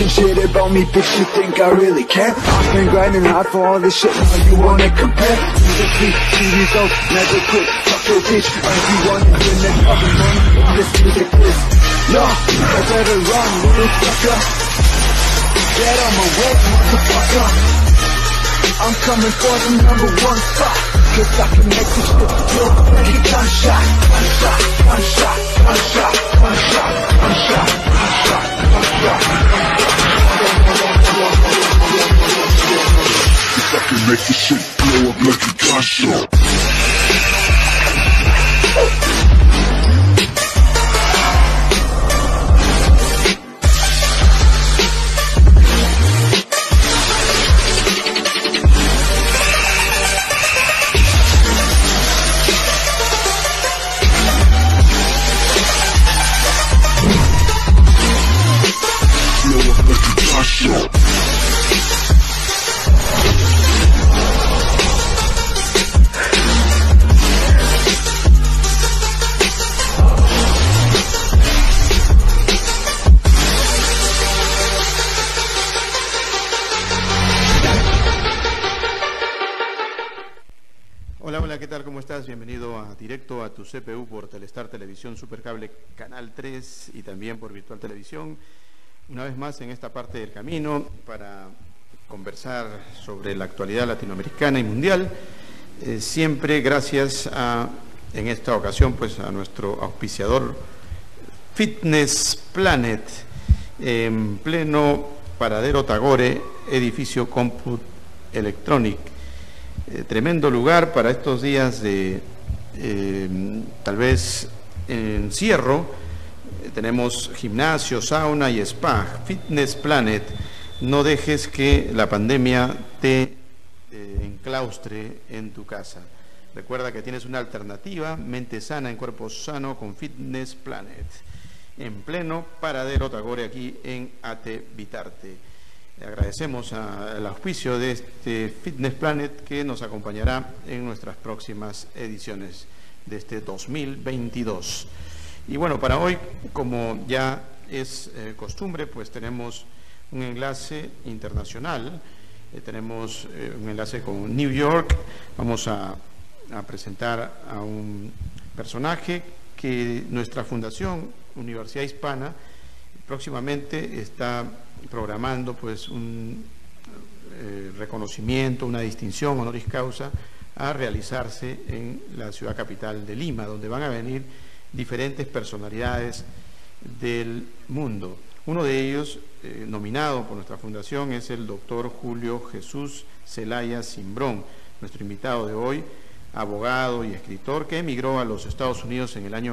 shit about me, bitch, you think I really care? I've been grinding hard for all this shit, now you wanna compare? Musically, TV so never quit, fuck your bitch. Everyone is in the fucking money, this music is. Yo, I better run, motherfucker. Get on my way, motherfucker. I'm coming for the #1 spot, cause I can make this shit feel like a gunshot. Gunshot, gunshot, gunshot, gunshot, gunshot, gunshot, gunshot. Cause I can make this shit blow up like a gunshot. Hola, ¿qué tal? ¿Cómo estás? Bienvenido a Directo a tu CPU por Telestar Televisión Supercable Canal 3 y también por Virtual Televisión. Una vez más en esta parte del camino para conversar sobre la actualidad latinoamericana y mundial. Siempre gracias a, en esta ocasión, pues a nuestro auspiciador Fitness Planet, en pleno Paradero Tagore, edificio Comput Electronic. Tremendo lugar para estos días de tal vez encierro. Tenemos gimnasio, sauna y spa. Fitness Planet. No dejes que la pandemia te enclaustre en tu casa. Recuerda que tienes una alternativa, mente sana en cuerpo sano con Fitness Planet, en pleno Paradero Tagore, aquí en Ate Vitarte. Agradecemos al auspicio de este Fitness Planet que nos acompañará en nuestras próximas ediciones de este 2022. Y bueno, para hoy, como ya es costumbre, pues tenemos un enlace internacional, tenemos un enlace con New York. Vamos a presentar a un personaje que nuestra Fundación Universidad Hispana próximamente está programando pues un reconocimiento, una distinción honoris causa a realizarse en la ciudad capital de Lima, donde van a venir diferentes personalidades del mundo. Uno de ellos, nominado por nuestra fundación, es el doctor Julio Jesús Zelaya Simbrón, nuestro invitado de hoy, abogado y escritor que emigró a los Estados Unidos en el año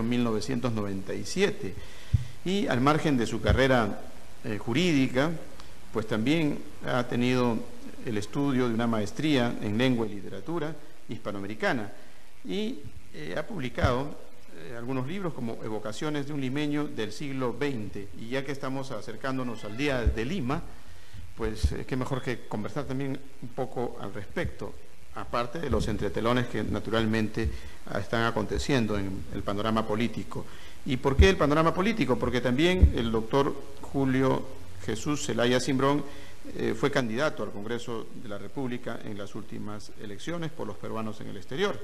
1997 y al margen de su carrera jurídica, pues también ha tenido el estudio de una maestría en lengua y literatura hispanoamericana y ha publicado algunos libros como Evocaciones de un limeño del siglo XX. Y ya que estamos acercándonos al Día de Lima, pues qué mejor que conversar también un poco al respecto, aparte de los entretelones que naturalmente están aconteciendo en el panorama político. ¿Y por qué el panorama político? Porque también el doctor Julio Jesús Zelaya Simbrón fue candidato al Congreso de la República en las últimas elecciones por los peruanos en el exterior.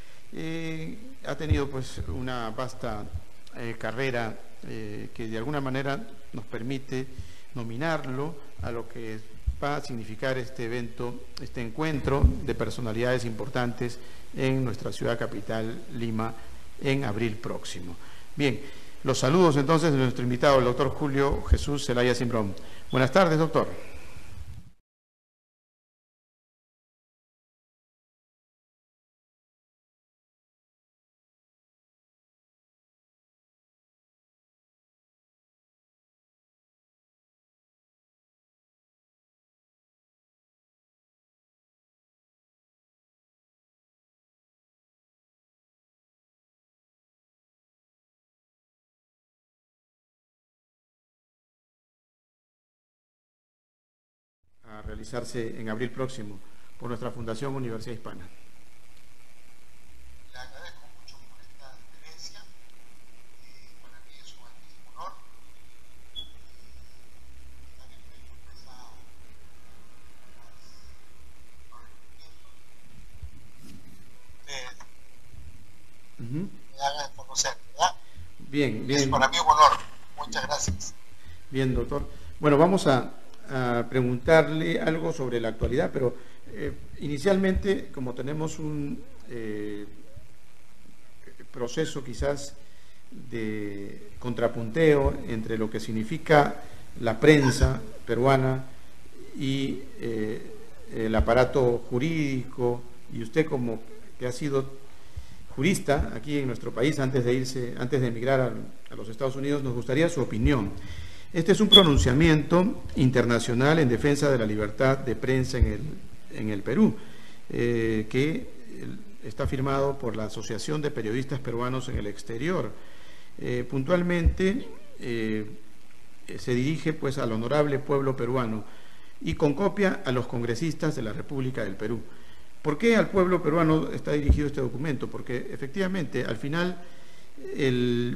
Ha tenido pues una vasta carrera que de alguna manera nos permite nominarlo a lo que va a significar este evento, este encuentro de personalidades importantes en nuestra ciudad capital, Lima, en abril próximo. Bien, los saludos entonces de nuestro invitado, el doctor Julio Jesús Zelaya Simbrón. Buenas tardes, doctor. A realizarse en abril próximo por nuestra Fundación Universidad Hispana. Le agradezco mucho por esta deferencia. Para mí es un altísimo honor estar en Bien, Es bien, para mí un honor. Muchas gracias. bien, doctor. Bueno, vamos a preguntarle algo sobre la actualidad, pero inicialmente, como tenemos un proceso quizás de contrapunteo entre lo que significa la prensa peruana y el aparato jurídico, y usted como que ha sido jurista aquí en nuestro país antes de emigrar a los Estados Unidos, nos gustaría su opinión. Este es un pronunciamiento internacional en defensa de la libertad de prensa en el Perú, que está firmado por la Asociación de Periodistas Peruanos en el Exterior. Puntualmente se dirige pues al honorable pueblo peruano y con copia a los congresistas de la República del Perú. ¿Por qué al pueblo peruano está dirigido este documento? Porque efectivamente al final el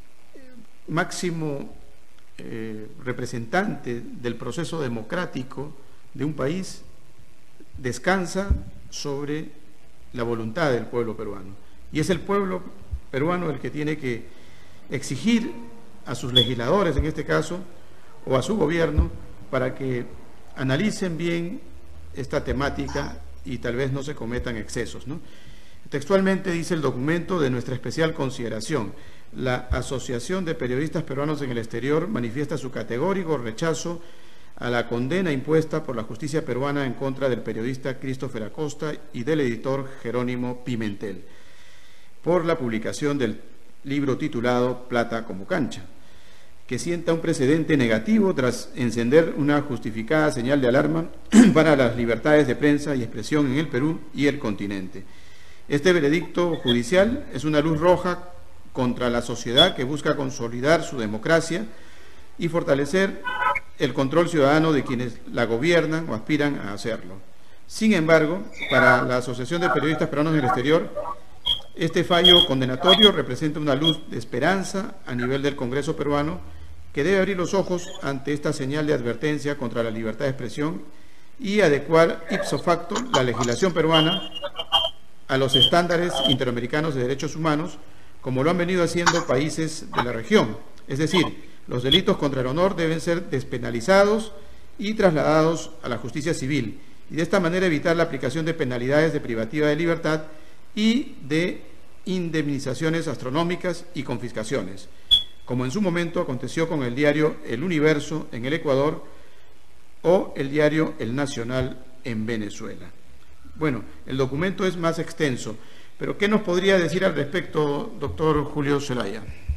máximo representante del proceso democrático de un país descansa sobre la voluntad del pueblo peruano. Y es el pueblo peruano el que tiene que exigir a sus legisladores, en este caso, o a su gobierno, para que analicen bien esta temática y tal vez no se cometan excesos, ¿no? Textualmente dice el documento: de nuestra especial consideración, la Asociación de Periodistas Peruanos en el Exterior manifiesta su categórico rechazo a la condena impuesta por la justicia peruana en contra del periodista Christopher Acosta y del editor Jerónimo Pimentel por la publicación del libro titulado Plata como cancha, que sienta un precedente negativo tras encender una justificada señal de alarma para las libertades de prensa y expresión en el Perú y el continente. Este veredicto judicial es una luz roja contra la sociedad que busca consolidar su democracia y fortalecer el control ciudadano de quienes la gobiernan o aspiran a hacerlo. Sin embargo, para la Asociación de Periodistas Peruanos en el Exterior, este fallo condenatorio representa una luz de esperanza a nivel del Congreso peruano, que debe abrir los ojos ante esta señal de advertencia contra la libertad de expresión y adecuar ipso facto la legislación peruana a los estándares interamericanos de derechos humanos, como lo han venido haciendo países de la región. Es decir, los delitos contra el honor deben ser despenalizados y trasladados a la justicia civil, y de esta manera evitar la aplicación de penalidades de privativa de libertad y de indemnizaciones astronómicas y confiscaciones, como en su momento aconteció con el diario El Universo en el Ecuador o el diario El Nacional en Venezuela. Bueno, el documento es más extenso, pero ¿qué nos podría decir al respecto, doctor Julio Zelaya?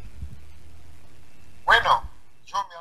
Bueno, yo me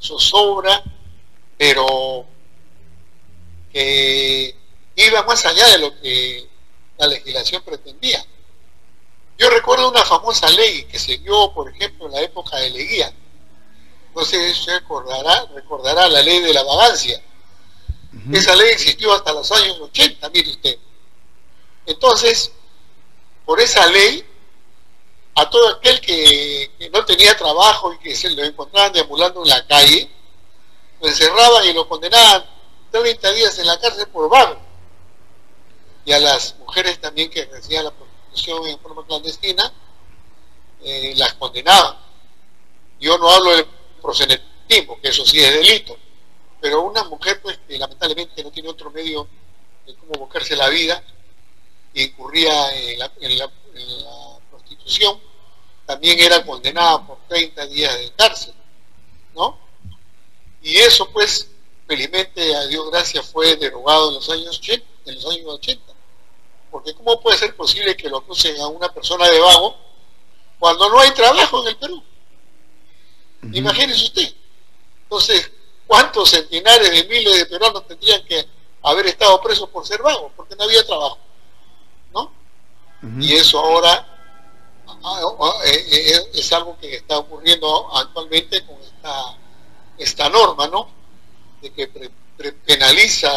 zozobra, pero que iba más allá de lo que la legislación pretendía. Yo recuerdo una famosa ley que se dio, por ejemplo, en la época de Leguía. No sé si usted recordará la ley de la vagancia. Esa ley existió hasta los años 80, mire usted. Entonces, por esa ley, a todo aquel que no tenía trabajo y que se lo encontraban deambulando en la calle, lo encerraban y lo condenaban 30 días en la cárcel por vago. Y a las mujeres también que ejercían la prostitución en forma clandestina, las condenaban. Yo no hablo de proxenetismo, que eso sí es delito, pero una mujer pues que lamentablemente no tiene otro medio de cómo buscarse la vida y incurría en la prostitución, también era condenada por 30 días de cárcel, ¿no? Y eso pues, felizmente a Dios gracias, fue derogado en los años 80, porque ¿cómo puede ser posible que lo acusen a una persona de vago cuando no hay trabajo en el Perú? Imagínese usted. Entonces, ¿cuántos centenares de miles de peruanos tendrían que haber estado presos por ser vagos? Porque no había trabajo, ¿no? Y eso ahora es algo que está ocurriendo actualmente con esta norma, ¿no? De que penaliza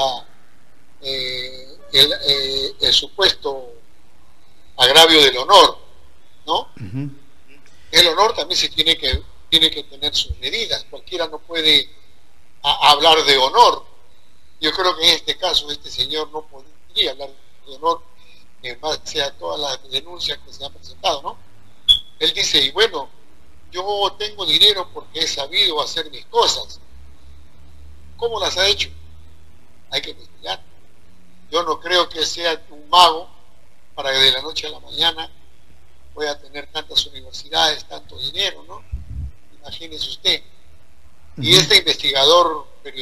el supuesto agravio del honor, ¿no? El honor también se tiene que tener sus medidas. Cualquiera no puede hablar de honor. Yo creo que en este caso este señor no podría hablar de honor en base a todas las denuncias que se han presentado, ¿no? Él dice, y bueno, yo tengo dinero porque he sabido hacer mis cosas. ¿Cómo las ha hecho? Hay que investigar. Yo no creo que sea un mago para que de la noche a la mañana pueda tener tantas universidades, tanto dinero, ¿no? Imagínese usted. Y este investigador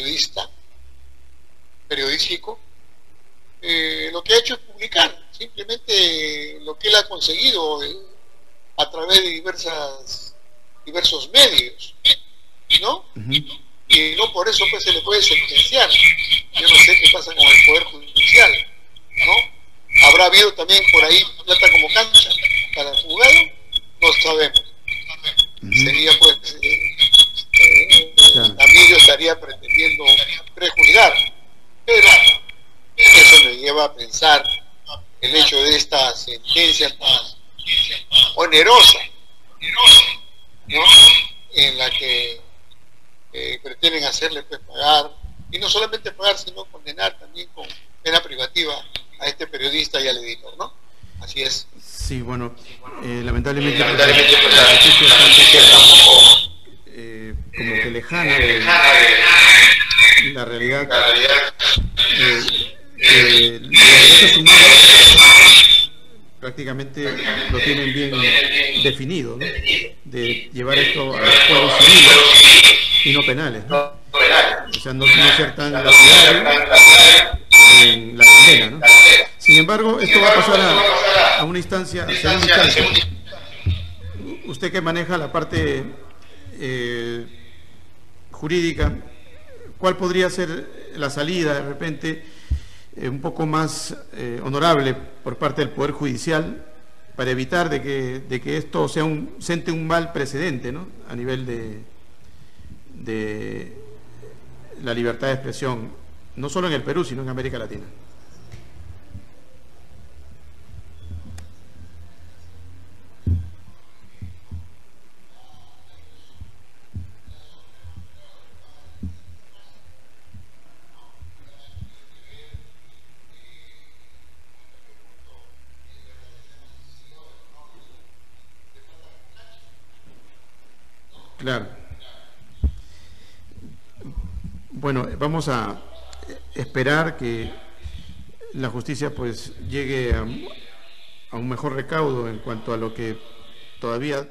periodístico, lo que ha hecho es publicar simplemente lo que él ha conseguido a través de diversos medios, ¿no? Y no por eso pues se le puede sentenciar. Yo no sé qué pasa con el Poder Judicial, ¿no? ¿Habrá habido también por ahí plata como cancha para el juzgado? No sabemos. Sería pues también yo estaría pretendiendo prejuzgar, pero eso me lleva a pensar el hecho de esta sentencia tan onerosa, ¿no? En la que pretenden hacerle pues pagar, y no solamente pagar, sino condenar también con pena privativa a este periodista y al editor, ¿no? Así es. Sí, bueno, lamentablemente pues, la justicia está un poco como que lejana de la realidad. Los derechos humanos prácticamente lo tienen bien definido, ¿no? De llevar esto a los juegos civiles y no penales, ¿no? O sea, no ser tan lapidario en la condena, ¿no? Sin embargo, esto va a pasar a una instancia, a segunda instancia. Usted que maneja la parte jurídica, ¿cuál podría ser la salida de repente un poco más honorable por parte del Poder Judicial para evitar de que esto sea sente un mal precedente, ¿no? A nivel de la libertad de expresión, no solo en el Perú, sino en América Latina? Claro. Bueno, vamos a esperar que la justicia pues llegue a un mejor recaudo en cuanto a lo que todavía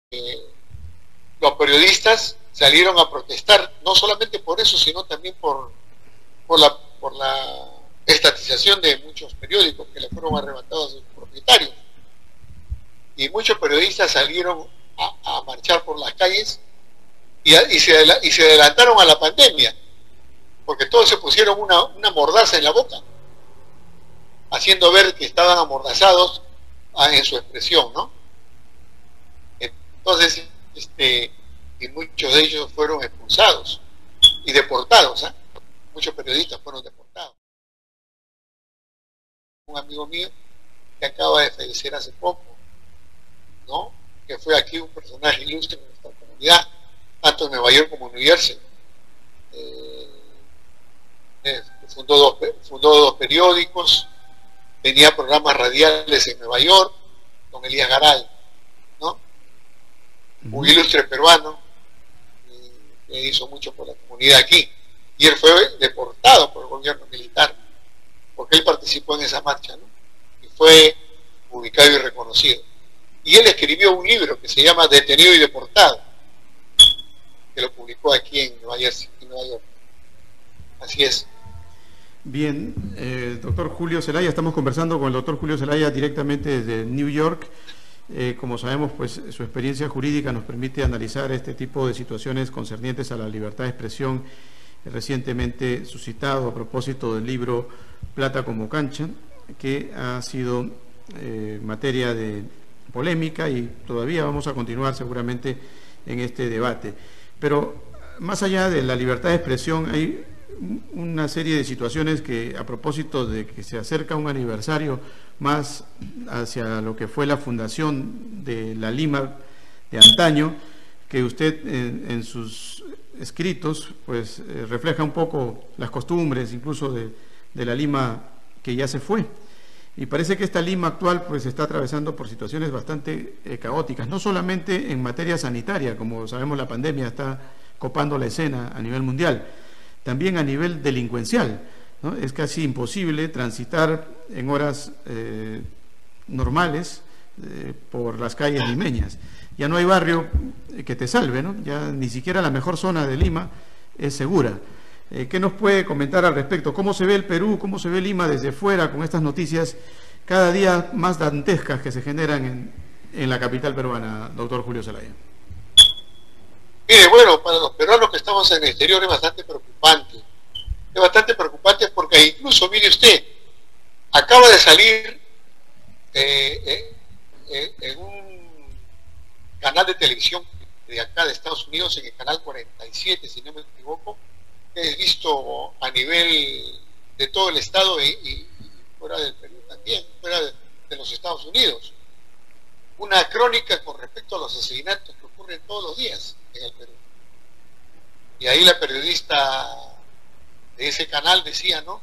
los periodistas salieron a protestar, no solamente por eso, sino también por la estatización de muchos periódicos que le fueron arrebatados a sus propietarios. Y muchos periodistas salieron a marchar por las calles y se adelantaron a la pandemia, porque todos se pusieron una mordaza en la boca, haciendo ver que estaban amordazados en su expresión, ¿no? Entonces, y muchos de ellos fueron expulsados y deportados, ¿eh? Muchos periodistas fueron deportados. Un amigo mío que acaba de fallecer hace poco, ¿no? Que fue aquí un personaje ilustre en nuestra comunidad, tanto en Nueva York como en New Jersey. Fundó dos periódicos, tenía programas radiales en Nueva York, don Elías Garay, ¿no? Un ilustre peruano, que hizo mucho por la comunidad aquí. Y él fue deportado por el gobierno militar, porque él participó en esa marcha, ¿no? Y fue ubicado y reconocido. Y él escribió un libro que se llama Detenido y Deportado, que lo publicó aquí en Nueva Jersey, en Nueva York. Así es. Bien, doctor Julio Zelaya, estamos conversando con el doctor Julio Zelaya directamente desde New York. Como sabemos, pues su experiencia jurídica nos permite analizar este tipo de situaciones concernientes a la libertad de expresión, recientemente suscitado a propósito del libro Plata como cancha, que ha sido materia de polémica y todavía vamos a continuar seguramente en este debate. Pero más allá de la libertad de expresión, hay una serie de situaciones que, a propósito de que se acerca un aniversario más hacia lo que fue la fundación de la Lima de antaño, que usted en sus escritos pues refleja un poco las costumbres incluso de la Lima que ya se fue. Y parece que esta Lima actual pues está atravesando por situaciones bastante caóticas, no solamente en materia sanitaria, como sabemos la pandemia está copando la escena a nivel mundial, también a nivel delincuencial, ¿no? Es casi imposible transitar en horas normales por las calles limeñas. Ya no hay barrio que te salve, ¿no? Ya ni siquiera la mejor zona de Lima es segura. ¿Qué nos puede comentar al respecto? ¿Cómo se ve el Perú, cómo se ve Lima desde fuera con estas noticias cada día más dantescas que se generan en la capital peruana, doctor Julio Zelaya? Mire, bueno, para los peruanos que estamos en el exterior es bastante preocupante. Es bastante preocupante porque incluso, mire usted, acaba de salir en un canal de televisión de acá de Estados Unidos, en el canal 47, si no me equivoco, que es visto a nivel de todo el estado y fuera del Perú también, fuera de los Estados Unidos. Una crónica con respecto a los asesinatos que ocurren todos los días en el Perú. Y ahí la periodista de ese canal decía, ¿no?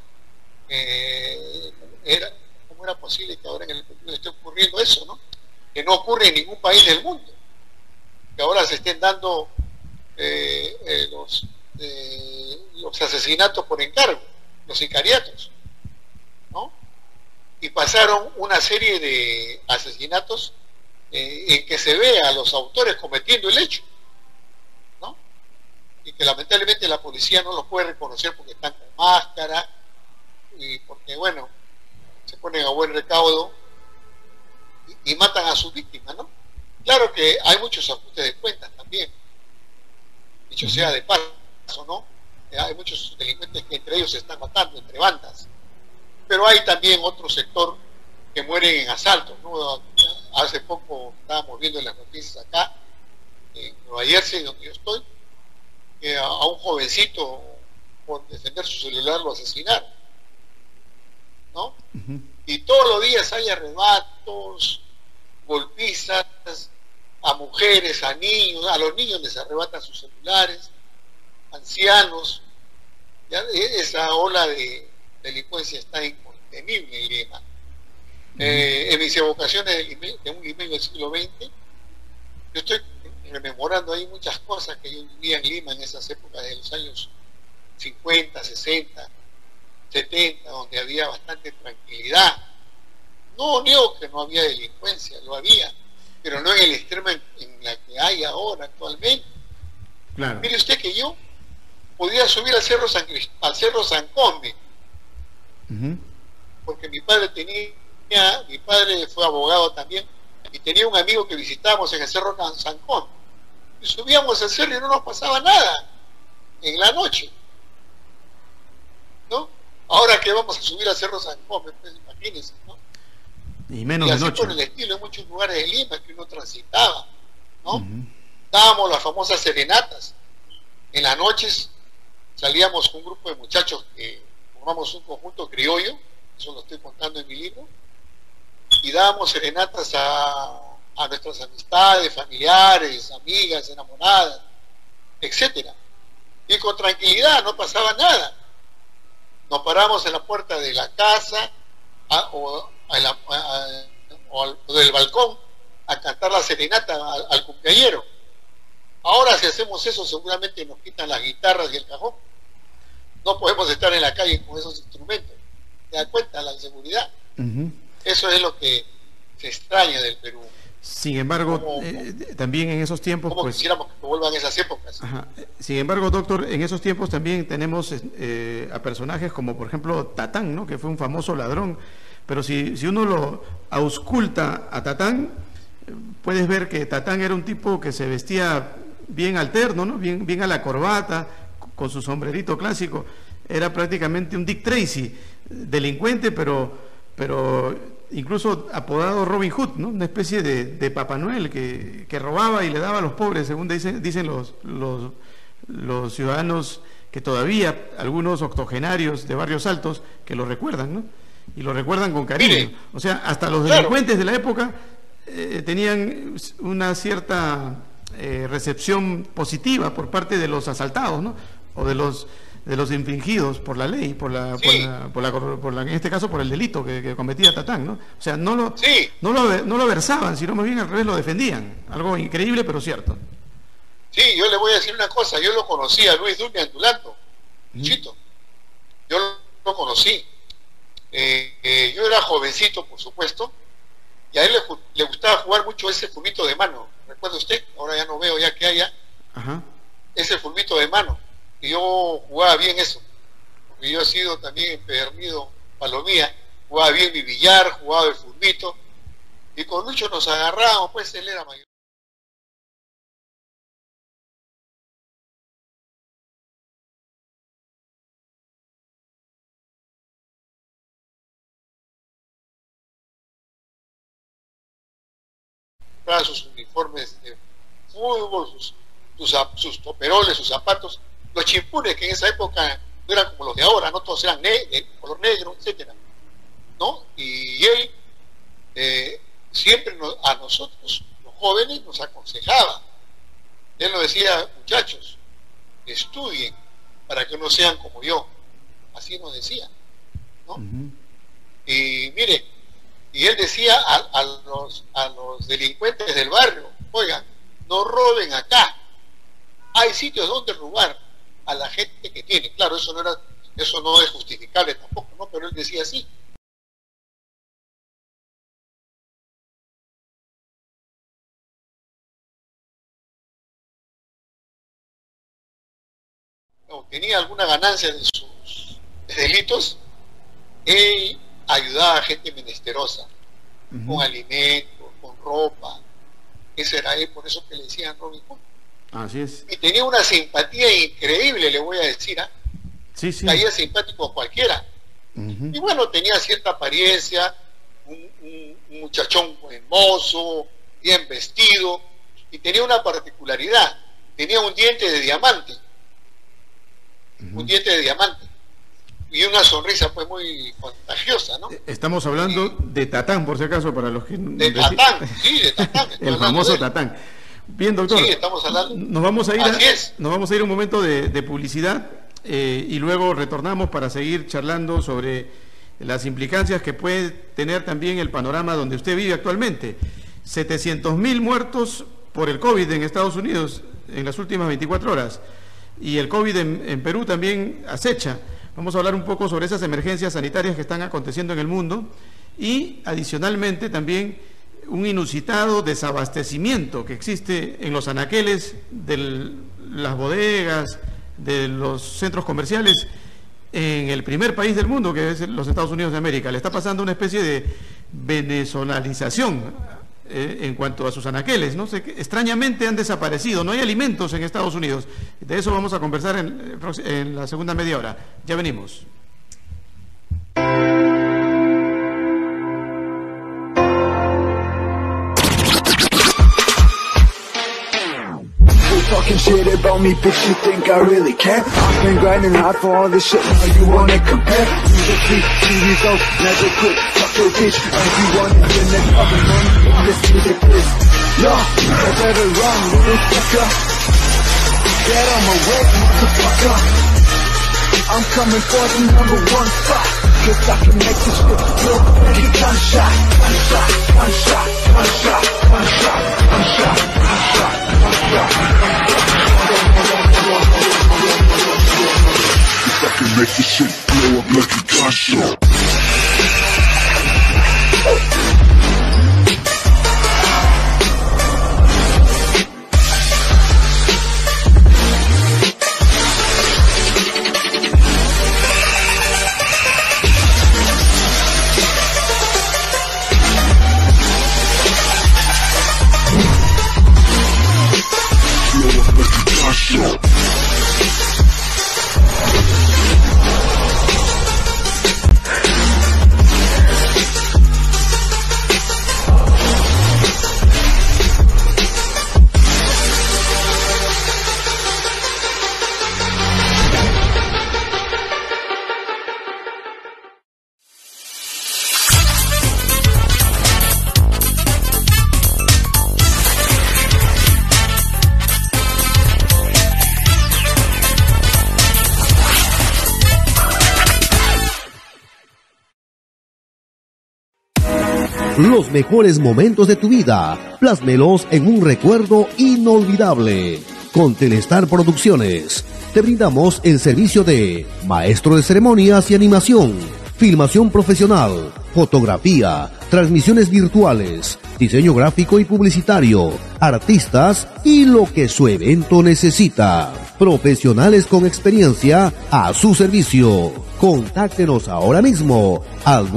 ¿Cómo era posible que ahora en el Perú esté ocurriendo eso, ¿no? Que no ocurre en ningún país del mundo. Que ahora se estén dando los asesinatos por encargo, los sicariatos, ¿no? Y pasaron una serie de asesinatos en que se ve a los autores cometiendo el hecho, ¿no? Y que lamentablemente la policía no los puede reconocer porque están con máscara y porque, bueno, se ponen a buen recaudo y matan a sus víctimas, ¿no? Claro que hay muchos ajustes de cuentas también, dicho sea de paso, ¿no? Hay muchos delincuentes que entre ellos se están matando, entre bandas, pero hay también otro sector que mueren en asaltos, ¿no? Hace poco estábamos viendo en las noticias acá, en Nueva Jersey, donde yo estoy, que a un jovencito por defender su celular lo asesinaron, ¿no? Y todos los días hay arrebatos, golpizas a mujeres, a niños, a los niños les arrebatan sus celulares, ancianos. Ya esa ola de delincuencia está incontenible en Lima. En mis evocaciones de un limeño del siglo XX, yo estoy rememorando ahí muchas cosas que yo vivía en Lima en esas épocas de los años 50, 60, 70, donde había bastante tranquilidad. No niego que no había delincuencia, lo había, pero no en el extremo en la que hay ahora actualmente. Claro. Mire usted que yo podía subir al Cerro San Cosme, porque mi padre fue abogado también, y tenía un amigo que visitábamos en el Cerro San Cosme, y subíamos al cerro y no nos pasaba nada en la noche, ¿no? Ahora que vamos a subir al Cerro San Cosme, pues imagínense, ¿no? Y menos y de así noche. por el estilo en muchos lugares de Lima que uno transitaba, ¿no? Dábamos las famosas serenatas. En las noches salíamos con un grupo de muchachos que formamos un conjunto criollo, eso lo estoy contando en mi libro, y dábamos serenatas a nuestras amistades, familiares, amigas, enamoradas, etcétera. Y con tranquilidad, no pasaba nada. Nos paramos en la puerta de la casa o del balcón a cantar la serenata al cumpleañero. Ahora si hacemos eso seguramente nos quitan las guitarras y el cajón. No podemos estar en la calle con esos instrumentos. ¿Te das cuenta? La inseguridad. Eso es lo que se extraña del Perú. Sin embargo, también en esos tiempos... Como pues, quisiéramos que vuelvan esas épocas. Ajá. Sin embargo, doctor, en esos tiempos también tenemos a personajes como, por ejemplo, Tatán, ¿no? Que fue un famoso ladrón. Pero si uno lo ausculta a Tatán, puedes ver que Tatán era un tipo que se vestía bien alterno, ¿no? Bien a la corbata, con su sombrerito clásico. Era prácticamente un Dick Tracy, delincuente, pero incluso apodado Robin Hood, ¿no? Una especie de Papá Noel que robaba y le daba a los pobres, según dicen los ciudadanos, que todavía algunos octogenarios de barrios altos que lo recuerdan, ¿no? Y lo recuerdan con cariño. Mire, o sea, hasta los delincuentes de la época tenían una cierta recepción positiva por parte de los asaltados, ¿no? O de los infringidos por la ley, en este caso por el delito que cometía Tatán, ¿no? O sea, no lo versaban, sino más bien al revés lo defendían. Algo increíble pero cierto. Sí, yo le voy a decir una cosa, yo lo conocí a Luis Duque Antulanto, Chito. Yo lo conocí. Yo era jovencito, por supuesto, y a él le gustaba jugar mucho ese fulbito de mano. ¿Recuerda usted? Ahora ya no veo ya que haya ese fulbito de mano. Y yo jugaba bien eso, porque yo he sido también empedernido palomía, jugaba bien mi billar, jugaba el fulbito, y con Lucho nos agarrábamos, pues él era mayor. Sus uniformes de fútbol, sus toperoles, sus zapatos, los chimpunes que en esa época no eran como los de ahora, no todos eran de color negro, etcétera, ¿no? Y él siempre a nosotros, los jóvenes, nos aconsejaba. Él nos decía, muchachos, estudien para que no sean como yo. Así nos decía, ¿no? Y mire, y él decía a los delincuentes del barrio, oigan, no roben acá, hay sitios donde robar a la gente que tiene. Claro, eso no es justificable tampoco, ¿no? Pero él decía así. No, tenía alguna ganancia de sus delitos, él ayudaba a gente menesterosa, con alimentos, con ropa. Ese era él, por eso que le decían Robin Hood. Así es. Y tenía una simpatía increíble, le voy a decir, Sí. Caía simpático a cualquiera. Y bueno, tenía cierta apariencia, un muchachón hermoso, bien vestido, y tenía una particularidad, tenía un diente de diamante, y una sonrisa pues muy contagiosa, ¿no? Estamos hablando de Tatán, por si acaso, para los que... De Tatán, sí, de Tatán. El famoso Tatán. Bien, doctor. Sí, estamos hablando. Nos vamos a ir a un momento de publicidad y luego retornamos para seguir charlando sobre las implicancias que puede tener también el panorama donde usted vive actualmente. 700.000 muertos por el COVID en Estados Unidos en las últimas 24 horas. Y el COVID en Perú también acecha. Vamos a hablar un poco sobre esas emergencias sanitarias que están aconteciendo en el mundo y adicionalmente también un inusitado desabastecimiento que existe en los anaqueles de las bodegas, de los centros comerciales, en el primer país del mundo, que es los Estados Unidos de América. Le está pasando una especie de venezolanización en cuanto a sus anaqueles, ¿no? Extrañamente han desaparecido, no hay alimentos en Estados Unidos. De eso vamos a conversar en la segunda media hora. Ya venimos. Talking shit about me, bitch, you think I really care? I've been grinding hard for all this shit, now you wanna compare? Musically, see results, never quit, fuck your bitch. Everyone is in the fucking money, this music is. Yo, I better run, little fucker. Get on my way, motherfucker. I'm coming for the #1 spot, cause I can make this shit look like a gunshot, gunshot, gunshot, gunshot, gunshot, gunshot, gunshot, gunshot. I can make this shit blow up like a gunshot. Los mejores momentos de tu vida, plásmelos en un recuerdo inolvidable. Con Telestar Producciones, te brindamos el servicio de maestro de ceremonias y animación, filmación profesional, fotografía, transmisiones virtuales, diseño gráfico y publicitario, artistas y lo que su evento necesita. Profesionales con experiencia a su servicio. Contáctenos ahora mismo al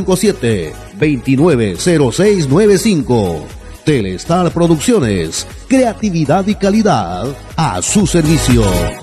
957-290695. Telestar Producciones, creatividad y calidad a su servicio.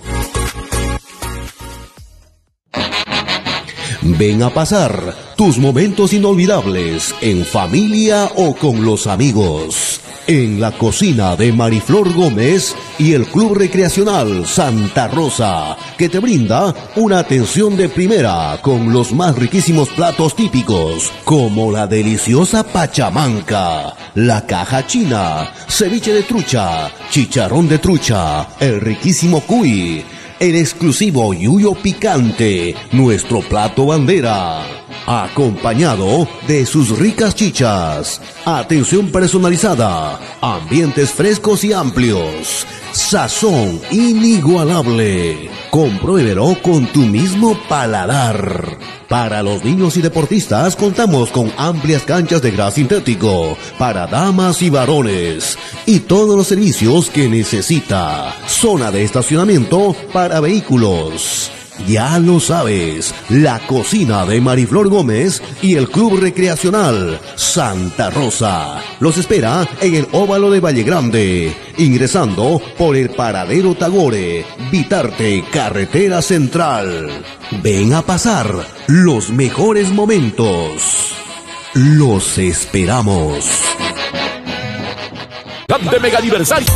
Ven a pasar tus momentos inolvidables en familia o con los amigos. En la cocina de Mariflor Gómez y el Club Recreacional Santa Rosa, que te brinda una atención de primera con los más riquísimos platos típicos, como la deliciosa pachamanca, la caja china, ceviche de trucha, chicharrón de trucha, el riquísimo cuy, el exclusivo yuyo picante, nuestro plato bandera, acompañado de sus ricas chichas, atención personalizada, ambientes frescos y amplios, sazón inigualable. Compruébelo con tu mismo paladar. Para los niños y deportistas contamos con amplias canchas de gras sintético para damas y varones y todos los servicios que necesita. Zona de estacionamiento para vehículos. Ya lo sabes, la cocina de Mariflor Gómez y el Club Recreacional Santa Rosa los espera en el Óvalo de Valle Grande, ingresando por el Paradero Tagore, Vitarte, Carretera Central. Ven a pasar los mejores momentos. Los esperamos. ¡Grande mega aniversario!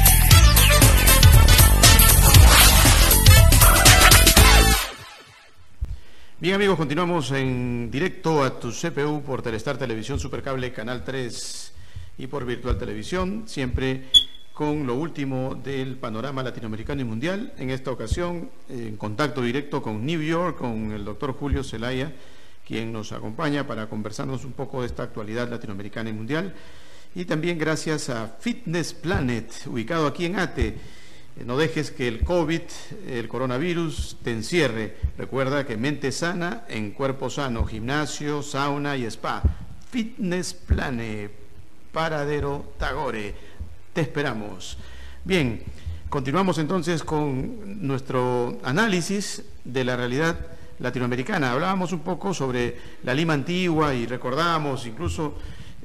Bien amigos, continuamos en directo a tu CPU por Telestar Televisión Supercable Canal 3 y por Virtual Televisión, siempre con lo último del panorama latinoamericano y mundial. En esta ocasión, en contacto directo con New York, con el doctor Julio Zelaya, quien nos acompaña para conversarnos un poco de esta actualidad latinoamericana y mundial. Y también gracias a Fitness Planet, ubicado aquí en Ate. No dejes que el COVID, el coronavirus, te encierre. Recuerda que mente sana en cuerpo sano, gimnasio, sauna y spa. Fitness Planet. Paradero Tagore. Te esperamos. Bien, continuamos entonces con nuestro análisis de la realidad latinoamericana. Hablábamos un poco sobre la Lima antigua y recordábamos incluso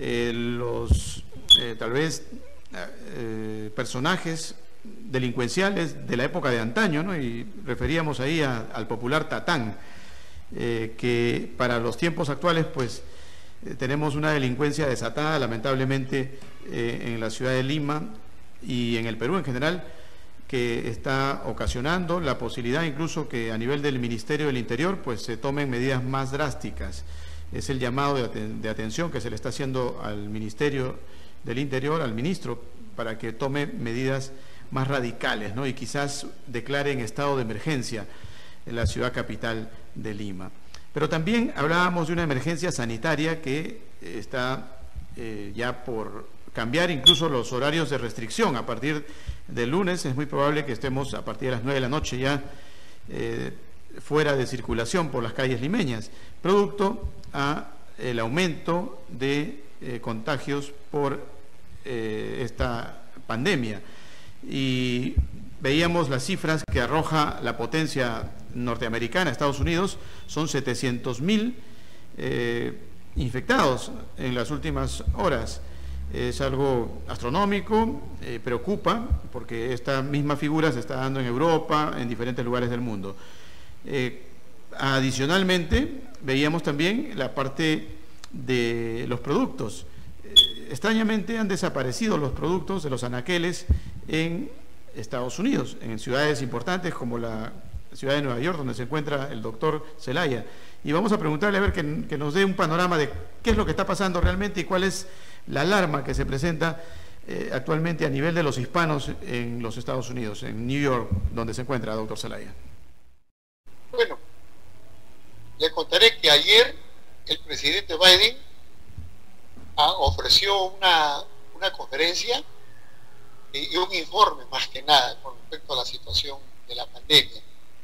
los tal vez personajes delincuenciales de la época de antaño, ¿no? Y referíamos ahí al popular Tatán, que para los tiempos actuales pues tenemos una delincuencia desatada lamentablemente en la ciudad de Lima y en el Perú en general, que está ocasionando la posibilidad incluso que a nivel del Ministerio del Interior pues se tomen medidas más drásticas. Es el llamado de atención que se le está haciendo al Ministerio del Interior, al ministro, para que tome medidas más radicales, ¿no? Y quizás declare en estado de emergencia en la ciudad capital de Lima. Pero también hablábamos de una emergencia sanitaria que está ya por cambiar incluso los horarios de restricción. A partir del lunes es muy probable que estemos a partir de las 9 de la noche ya fuera de circulación por las calles limeñas, producto a el aumento de contagios por esta pandemia. Y veíamos las cifras que arroja la potencia norteamericana, Estados Unidos, son 700.000 infectados en las últimas horas. Es algo astronómico, preocupa, porque esta misma figura se está dando en Europa, en diferentes lugares del mundo. Adicionalmente, veíamos también la parte de los productos. Extrañamente han desaparecido los productos de los anaqueles en Estados Unidos, en ciudades importantes como la ciudad de Nueva York, donde se encuentra el doctor Zelaya. Y vamos a preguntarle a ver que nos dé un panorama de qué es lo que está pasando realmente y cuál es la alarma que se presenta actualmente a nivel de los hispanos en los Estados Unidos, en New York, donde se encuentra doctor Zelaya. Bueno, le contaré que ayer el presidente Biden ofreció una conferencia y un informe más que nada con respecto a la situación de la pandemia.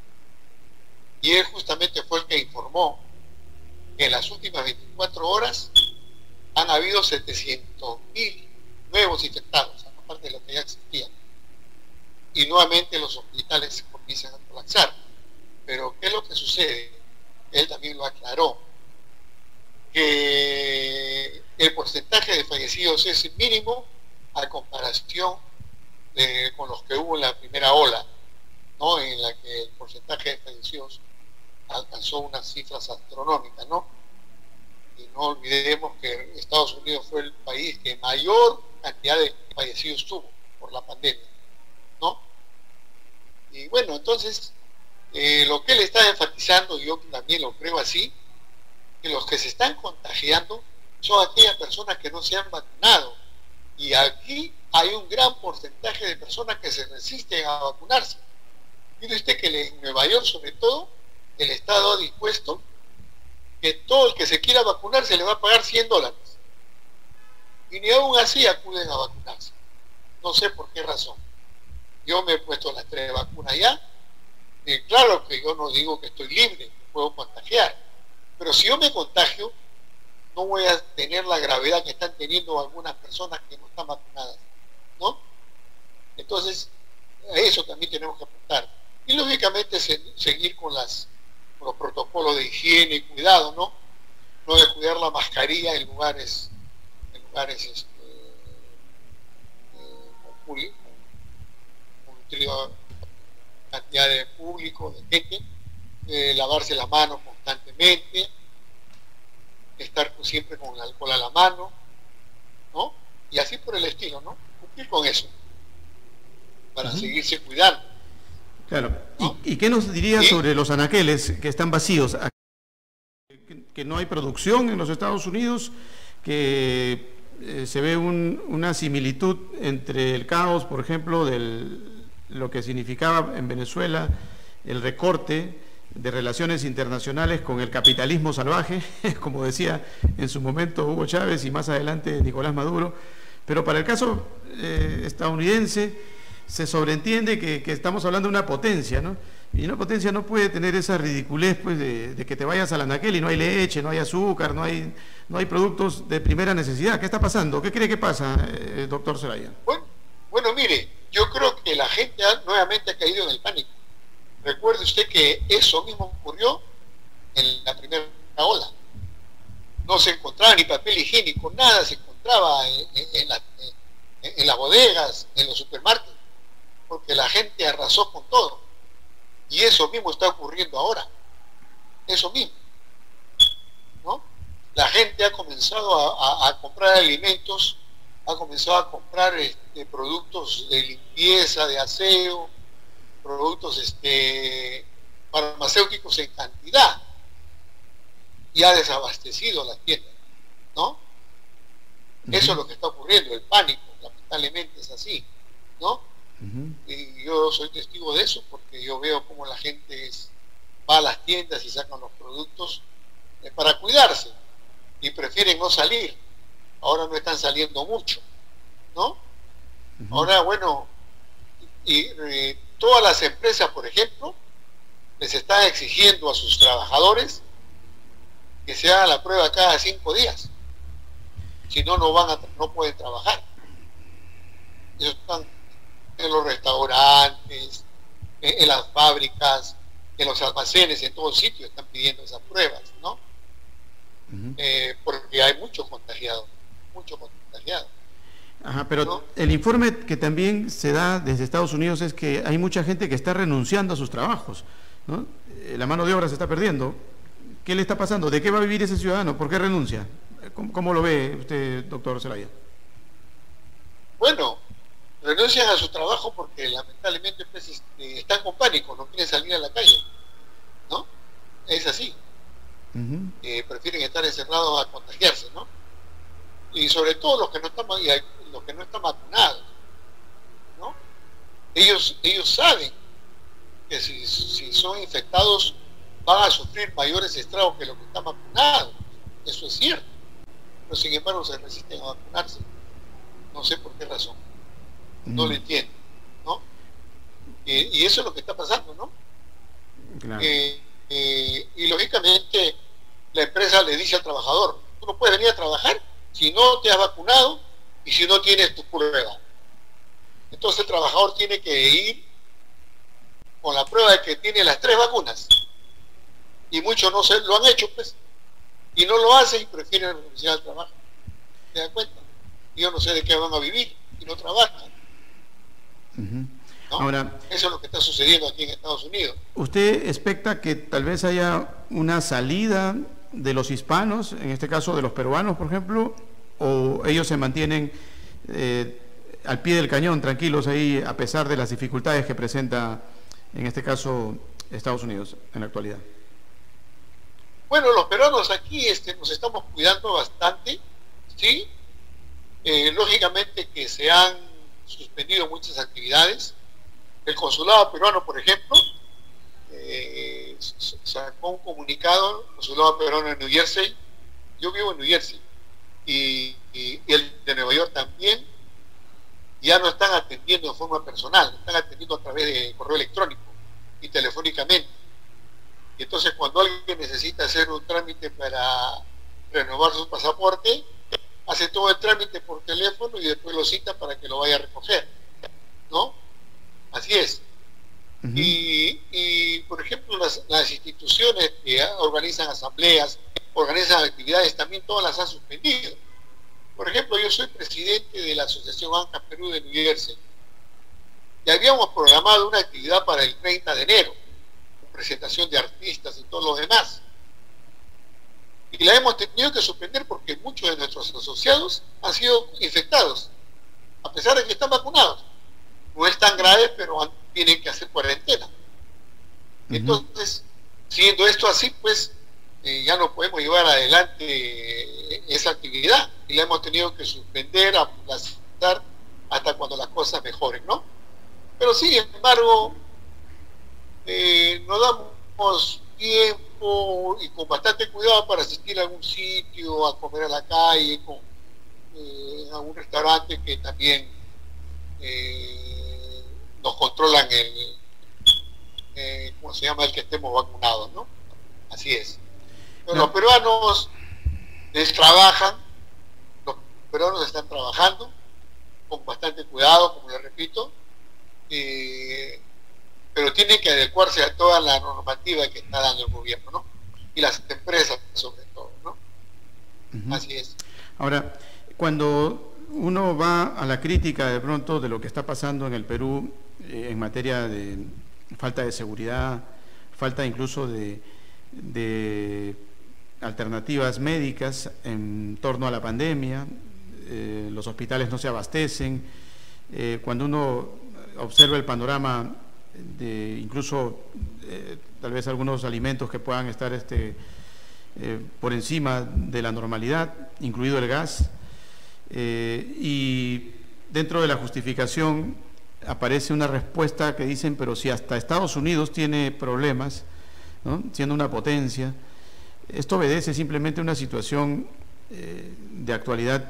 Y él justamente fue el que informó que en las últimas 24 horas han habido 700.000 nuevos infectados, aparte de lo que ya existían. Y nuevamente los hospitales comienzan a colapsar. Pero ¿qué es lo que sucede? Él también lo aclaró, que el porcentaje de fallecidos es mínimo a comparación con los que hubo en la primera ola, ¿no? En la que el porcentaje de fallecidos alcanzó unas cifras astronómicas, ¿no? Y no olvidemos que Estados Unidos fue el país que mayor cantidad de fallecidos tuvo por la pandemia, ¿no? Y bueno, entonces lo que él está enfatizando, yo también lo creo así, que los que se están contagiando son aquellas personas que no se han vacunado. Y aquí hay un gran porcentaje de personas que se resisten a vacunarse. Mire usted que en Nueva York, sobre todo, el Estado ha dispuesto que todo el que se quiera vacunar se le va a pagar $100. Y ni aún así acuden a vacunarse. No sé por qué razón. Yo me he puesto las 3 vacunas ya. Y claro que yo no digo que estoy libre, que puedo contagiar. Pero si yo me contagio, no voy a tener la gravedad que están teniendo algunas personas que no están vacunadas, ¿no? Entonces, a eso también tenemos que apuntar. Y lógicamente seguir con los protocolos de higiene y cuidado, ¿no? No descuidar la mascarilla en lugares con cantidad de público, de gente, lavarse las manos constantemente, estar siempre con el alcohol a la mano, ¿no? Y así por el estilo, ¿no? Cumplir con eso, para seguirse cuidando. Claro. ¿No? ¿Y qué nos diría sobre los anaqueles que están vacíos? Que no hay producción en los Estados Unidos, que se ve una similitud entre el caos, por ejemplo, de lo que significaba en Venezuela el recorte de relaciones internacionales con el capitalismo salvaje, como decía en su momento Hugo Chávez y más adelante Nicolás Maduro. Pero para el caso estadounidense se sobreentiende que estamos hablando de una potencia, ¿no? Y una potencia no puede tener esa ridiculez pues, de que te vayas al anaquel y no hay leche, no hay azúcar, no hay productos de primera necesidad. ¿Qué está pasando? ¿Qué cree que pasa, doctor Zelaya? Bueno, mire, yo creo que la gente nuevamente ha caído en el pánico. Recuerde usted que eso mismo ocurrió en la primera ola. No se encontraba ni papel higiénico, nada se encontraba en las bodegas, en los supermercados, porque la gente arrasó con todo. Y eso mismo está ocurriendo ahora. Eso mismo. ¿No? La gente ha comenzado a comprar alimentos, ha comenzado a comprar productos de limpieza, de aseo, productos farmacéuticos en cantidad. Y ha desabastecido las tiendas. ¿No? Eso es lo que está ocurriendo, el pánico, lamentablemente es así. ¿No? Y yo soy testigo de eso porque yo veo cómo la gente va a las tiendas y sacan los productos para cuidarse y prefieren no salir. Ahora no están saliendo mucho, ¿no? Ahora, bueno, y todas las empresas, por ejemplo, les están exigiendo a sus trabajadores que se haga la prueba cada 5 días. Si no, no pueden trabajar. Ellos están en los restaurantes, en las fábricas, en los almacenes, en todos sitios están pidiendo esas pruebas, ¿no? Porque hay mucho contagiado. Ajá, pero ¿no? El informe que también se da desde Estados Unidos es que hay mucha gente que está renunciando a sus trabajos, ¿no? La mano de obra se está perdiendo. ¿Qué le está pasando? ¿De qué va a vivir ese ciudadano? ¿Por qué renuncia? ¿Cómo lo ve usted, doctor Zelaya? Bueno, renuncian a su trabajo porque lamentablemente pues, están con pánico, no quieren salir a la calle, ¿no? Es así. Prefieren estar encerrados a contagiarse, ¿no? Y sobre todo los que no están vacunados, ¿no? Ellos saben que si son infectados van a sufrir mayores estragos que los que están vacunados. Eso es cierto. Pero sin embargo se resisten a vacunarse. No sé por qué razón. No lo entiendo, ¿no? Y eso es lo que está pasando, ¿no? Claro. Y lógicamente la empresa le dice al trabajador, tú no puedes venir a trabajar si no te has vacunado y si no tienes tu prueba. Entonces el trabajador tiene que ir con la prueba de que tiene las 3 vacunas. Y muchos no lo han hecho, pues, y no lo hacen y prefieren renunciar al trabajo. ¿Se dan cuenta? Yo no sé de qué van a vivir y no trabajan. ¿No? Ahora, eso es lo que está sucediendo aquí en Estados Unidos. ¿Usted expecta que tal vez haya una salida de los hispanos, en este caso de los peruanos, por ejemplo, o ellos se mantienen al pie del cañón, tranquilos ahí, a pesar de las dificultades que presenta, en este caso, Estados Unidos en la actualidad? Bueno, los peruanos aquí nos estamos cuidando bastante, ¿sí? Lógicamente que se han suspendido muchas actividades. El consulado peruano, por ejemplo, sacó un comunicado, el consulado peruano en New Jersey. Yo vivo en New Jersey y el de Nueva York también. Ya no están atendiendo de forma personal, están atendiendo a través de correo electrónico y telefónicamente. Y entonces cuando alguien necesita hacer un trámite para renovar su pasaporte, hace todo el trámite por teléfono y después lo cita para que lo vaya a recoger, ¿no? Así es. Y por ejemplo, las instituciones que organizan asambleas, organizan actividades, también todas las han suspendido. Por ejemplo, yo soy presidente de la Asociación ANCA Perú de New Jersey y habíamos programado una actividad para el 30 de enero, con presentación de artistas y todo lo demás. Y la hemos tenido que suspender porque muchos de nuestros asociados han sido infectados, a pesar de que están vacunados. No es tan grave, pero tienen que hacer cuarentena. Entonces, siendo esto así, pues ya no podemos llevar adelante esa actividad y la hemos tenido que suspender, aplazar hasta cuando las cosas mejoren, ¿no? Pero sin embargo, nos damos tiempo y con bastante cuidado para asistir a algún sitio, a comer a la calle, a un restaurante que también nos controlan ¿cómo se llama? El que estemos vacunados, ¿no? Así es. Pero No. los peruanos trabajan, los peruanos están trabajando con bastante cuidado, como les repito, pero tienen que adecuarse a toda la normativa que está dando el gobierno, ¿no? Y las empresas sobre todo, ¿no? Así es. Ahora, cuando uno va a la crítica de pronto de lo que está pasando en el Perú en materia de falta de seguridad, falta incluso de alternativas médicas en torno a la pandemia, los hospitales no se abastecen, cuando uno observa el panorama de incluso tal vez algunos alimentos que puedan estar por encima de la normalidad, incluido el gas, y dentro de la justificación aparece una respuesta que dicen, pero si hasta Estados Unidos tiene problemas, ¿no?, siendo una potencia, esto obedece simplemente a una situación de actualidad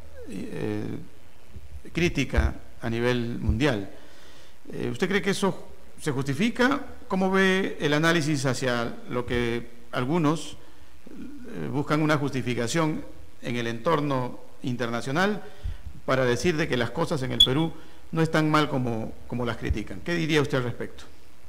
crítica a nivel mundial. ¿Usted cree que eso se justifica? ¿Cómo ve el análisis hacia lo que algunos buscan una justificación en el entorno internacional para decir de que las cosas en el Perú no están mal como las critican? ¿Qué diría usted al respecto?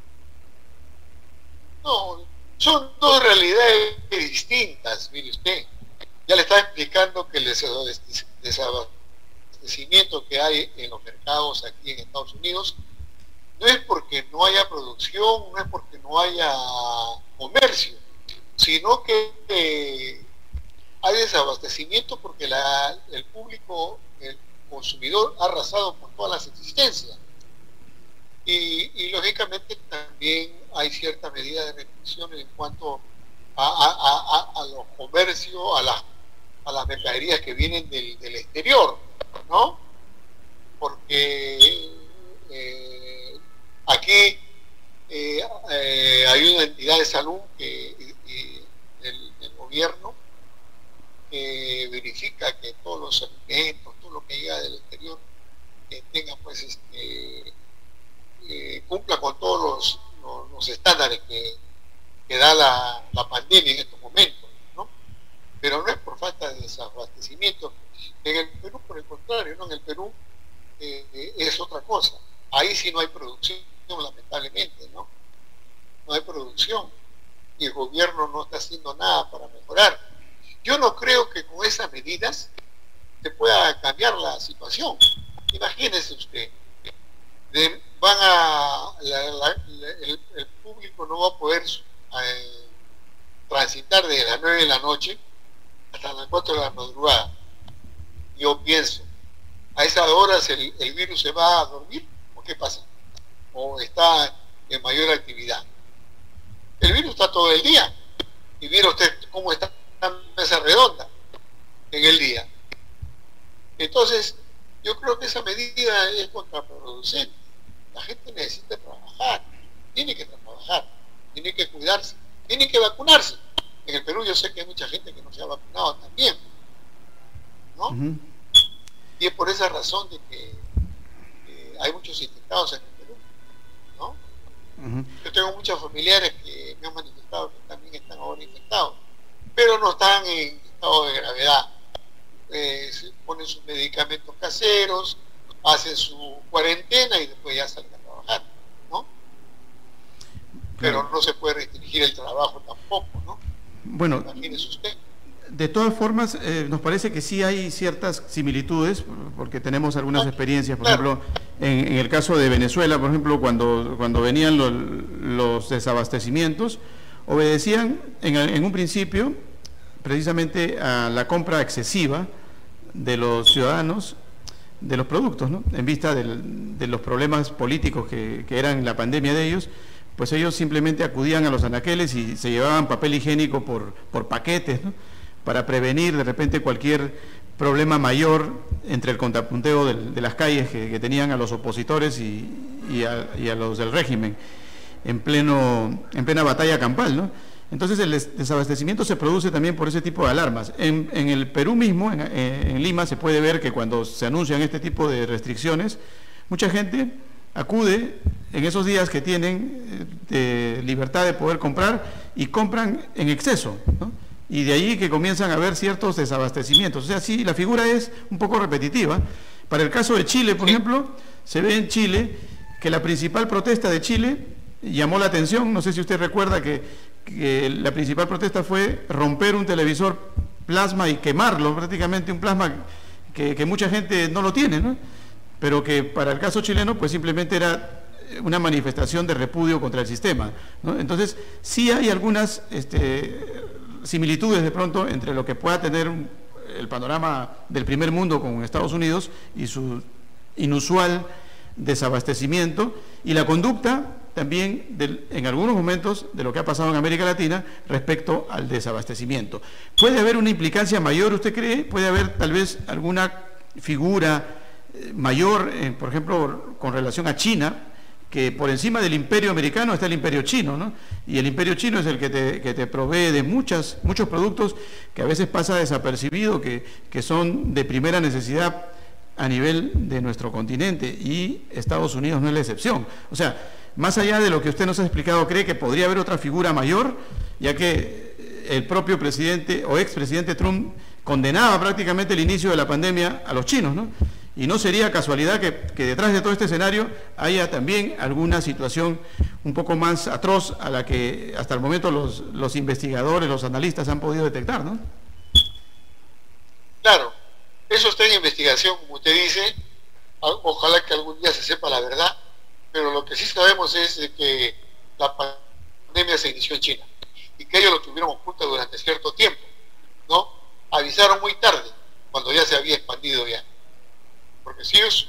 No, son dos realidades distintas, mire usted. Ya le estaba explicando que el desabastecimiento que hay en los mercados aquí en Estados Unidos no es porque no haya producción, no es porque no haya comercio, sino que hay desabastecimiento porque el público, el consumidor ha arrasado con todas las existencias. Y lógicamente también hay cierta medida de restricciones en cuanto a los comercios, a las mercaderías que vienen del exterior, ¿no? Porque aquí hay una entidad de salud que el gobierno verifica que todos los alimentos, todo lo que llega del exterior tenga pues cumpla con todos los estándares que da la pandemia en estos momentos, ¿no? Pero no es por falta de desabastecimiento. En el Perú, por el contrario, ¿no? En el Perú es otra cosa. Ahí sí no hay producción, lamentablemente, ¿no? No hay producción y el gobierno no está haciendo nada para mejorar. Yo no creo que con esas medidas se pueda cambiar la situación. Imagínese usted, el público no va a poder transitar desde las 9 de la noche hasta las 4 de la madrugada. Yo pienso, a esas horas el virus se va a dormir, ¿o qué pasa? ¿O está en mayor actividad? El virus está todo el día. Y mira usted cómo está en mesa redonda en el día. Entonces, yo creo que esa medida es contraproducente. La gente necesita trabajar, tiene que trabajar, tiene que cuidarse, tiene que vacunarse. En el Perú yo sé que hay mucha gente que no se ha vacunado también, ¿no? Y es por esa razón de que hay muchos infectados en el Perú, ¿no? Yo tengo muchos familiares que me han manifestado que también están ahora infectados, pero no están en estado de gravedad. Se ponen sus medicamentos caseros, hacen su cuarentena y después ya salen a trabajar, ¿no? Pero no se puede restringir el trabajo tampoco, ¿no? Bueno, imagínese usted. De todas formas, nos parece que sí hay ciertas similitudes, porque tenemos algunas experiencias, por ejemplo, en el caso de Venezuela, por ejemplo, cuando venían los desabastecimientos, obedecían en un principio precisamente a la compra excesiva de los ciudadanos de los productos, ¿no? En vista de los problemas políticos que eran la pandemia de ellos, pues ellos simplemente acudían a los anaqueles y se llevaban papel higiénico por paquetes, ¿no?, para prevenir de repente cualquier problema mayor entre el contrapunteo de las calles que tenían a los opositores y a los del régimen en plena batalla campal, ¿no? Entonces el desabastecimiento se produce también por ese tipo de alarmas. En el Perú mismo, en Lima, se puede ver que cuando se anuncian este tipo de restricciones, mucha gente acude en esos días que tienen de libertad de poder comprar y compran en exceso, ¿no? Y de ahí que comienzan a haber ciertos desabastecimientos. O sea, sí, la figura es un poco repetitiva. Para el caso de Chile, por ejemplo, se ve en Chile que la principal protesta de Chile llamó la atención. No sé si usted recuerda que la principal protesta fue romper un televisor plasma y quemarlo, prácticamente un plasma que mucha gente no lo tiene, ¿no? Pero que para el caso chileno pues simplemente era una manifestación de repudio contra el sistema, ¿no? Entonces sí hay algunas similitudes de pronto entre lo que pueda tener el panorama del primer mundo con Estados Unidos y su inusual desabastecimiento, y la conducta también en algunos momentos de lo que ha pasado en América Latina respecto al desabastecimiento. ¿Puede haber una implicancia mayor, usted cree? ¿Puede haber tal vez alguna figura mayor, por ejemplo, con relación a China, que por encima del imperio americano está el imperio chino, ¿no? Y el imperio chino es el que te provee de muchos productos que a veces pasa desapercibido, que son de primera necesidad a nivel de nuestro continente, y Estados Unidos no es la excepción. O sea, más allá de lo que usted nos ha explicado, ¿cree que podría haber otra figura mayor? Ya que el propio presidente o expresidente Trump condenaba prácticamente el inicio de la pandemia a los chinos, ¿no? Y no sería casualidad que detrás de todo este escenario haya también alguna situación un poco más atroz a la que hasta el momento los investigadores, los analistas han podido detectar, ¿no? Claro, eso está en investigación, como usted dice. Ojalá que algún día se sepa la verdad, pero lo que sí sabemos es de que la pandemia se inició en China y que ellos lo tuvieron oculto durante cierto tiempo, ¿no? Avisaron muy tarde, cuando ya se había expandido ya. Porque si ellos...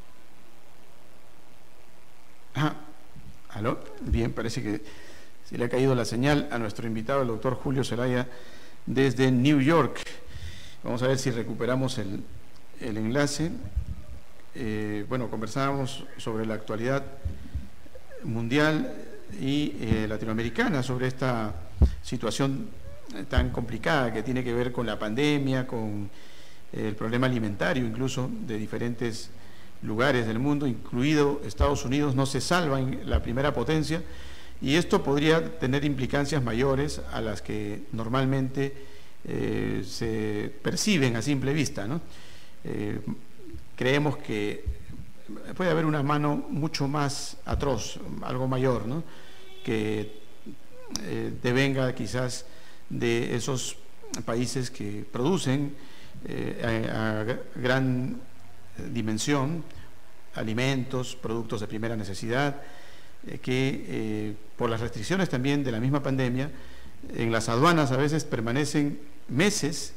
¿Aló? Bien, parece que se le ha caído la señal a nuestro invitado, el doctor Julio Zelaya, desde New York. Vamos a ver si recuperamos el enlace. Bueno, conversábamos sobre la actualidad mundial y latinoamericana, sobre esta situación tan complicada que tiene que ver con la pandemia, con el problema alimentario incluso de diferentes lugares del mundo, incluido Estados Unidos. No se salva en la primera potencia, y esto podría tener implicancias mayores a las que normalmente se perciben a simple vista, ¿no? Creemos que puede haber una mano mucho más atroz, algo mayor, ¿no? Que devenga quizás de esos países que producen a gran dimensión alimentos, productos de primera necesidad, que por las restricciones también de la misma pandemia, en las aduanas a veces permanecen meses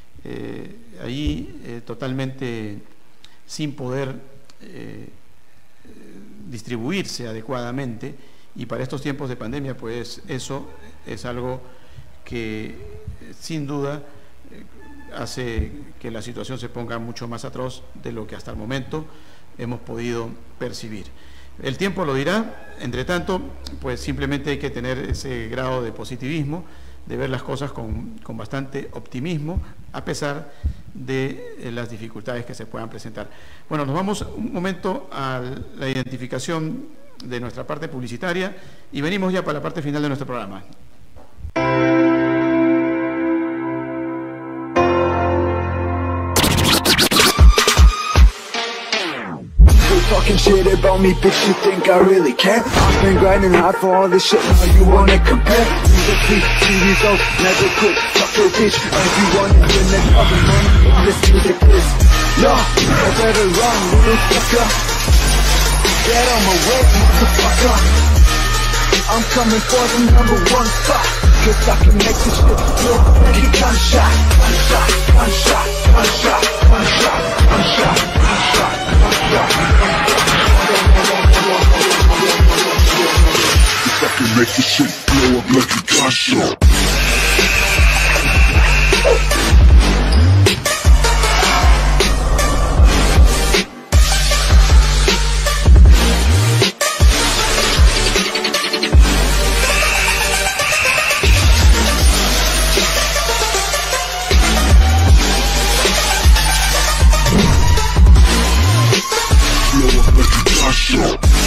ahí totalmente sin poder distribuirse adecuadamente, y para estos tiempos de pandemia pues eso es algo que sin duda hace que la situación se ponga mucho más atroz de lo que hasta el momento hemos podido percibir. El tiempo lo dirá. Entre tanto, pues simplemente hay que tener ese grado de positivismo, de ver las cosas con bastante optimismo, a pesar de las dificultades que se puedan presentar. Bueno, nos vamos un momento a la identificación de nuestra parte publicitaria y venimos ya para la parte final de nuestro programa. Talking shit about me, bitch, you think I really care? I've been grinding hard for all this shit, now you wanna compare? Musically, see results, never quit, fuck your bitch. If you wanna win, then come and run, this music is. Yo, I better run, motherfucker. Get on my way, motherfucker. I'm coming for the #1 spot, cause I can make this shit look like a gunshot. Gunshot, gunshot, gunshot, gunshot, gunshot, gunshot, gunshot. I can make this shit blow up like a gunshot. Blow up like a gunshot.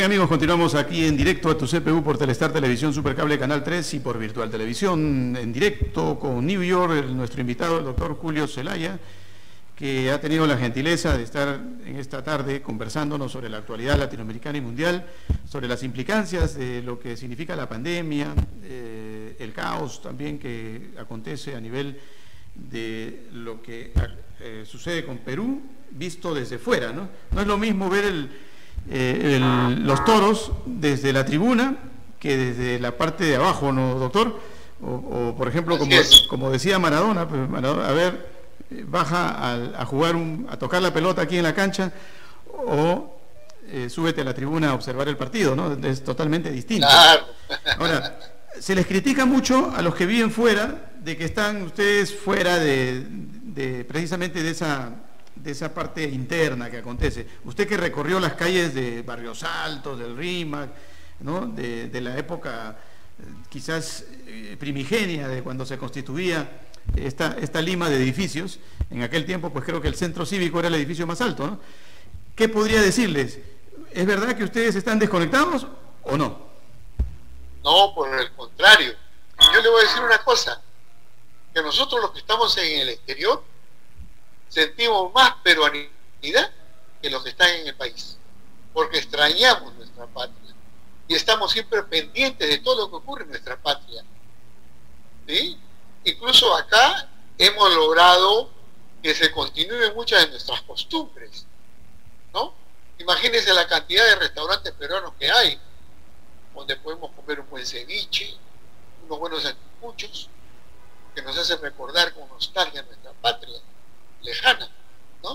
Bien, amigos, continuamos aquí en directo a tu CPU por Telestar Televisión Supercable Canal 3 y por Virtual Televisión en directo con New York, nuestro invitado, el doctor Julio Zelaya, que ha tenido la gentileza de estar en esta tarde conversándonos sobre la actualidad latinoamericana y mundial, sobre las implicancias de lo que significa la pandemia, el caos también que acontece a nivel de lo que sucede con Perú visto desde fuera, ¿no? No es lo mismo ver los toros desde la tribuna que desde la parte de abajo, ¿no, doctor? O por ejemplo, como decía Maradona, pues, Maradona, a ver, baja a jugar, a tocar la pelota aquí en la cancha, o súbete a la tribuna a observar el partido, ¿no? Es totalmente distinto. Claro. Ahora, se les critica mucho a los que viven fuera, de que están ustedes fuera precisamente de esa parte interna que acontece. Usted que recorrió las calles de Barrios Altos, del RIMAC, ¿no? de la época quizás primigenia de cuando se constituía esta lima de edificios, en aquel tiempo pues creo que el centro cívico era el edificio más alto, ¿no? ¿Qué podría decirles? ¿Es verdad que ustedes están desconectados o no? No, por el contrario. Yo le voy a decir una cosa, que nosotros los que estamos en el exterior sentimos más peruanidad que los que están en el país, porque extrañamos nuestra patria y estamos siempre pendientes de todo lo que ocurre en nuestra patria, ¿sí? Incluso acá hemos logrado que se continúen muchas de nuestras costumbres, ¿no? Imagínense la cantidad de restaurantes peruanos que hay, donde podemos comer un buen ceviche, unos buenos anticuchos, que nos hacen recordar con nostalgia nuestra patria lejana, ¿no?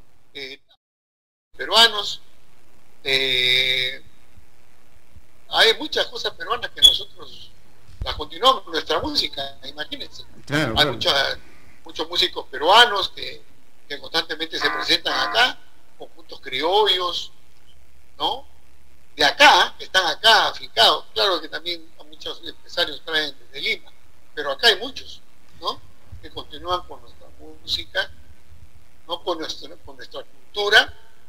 Peruanos, hay muchas cosas peruanas que nosotros las continuamos, nuestra música, imagínense. Claro, hay muchos músicos peruanos que constantemente se presentan acá, conjuntos criollos, ¿no? De acá, que están acá afincados. Claro que también a muchos empresarios traen desde Lima, pero acá hay muchos, ¿no? Que continúan con nuestra música, ¿no? con nuestra cultura,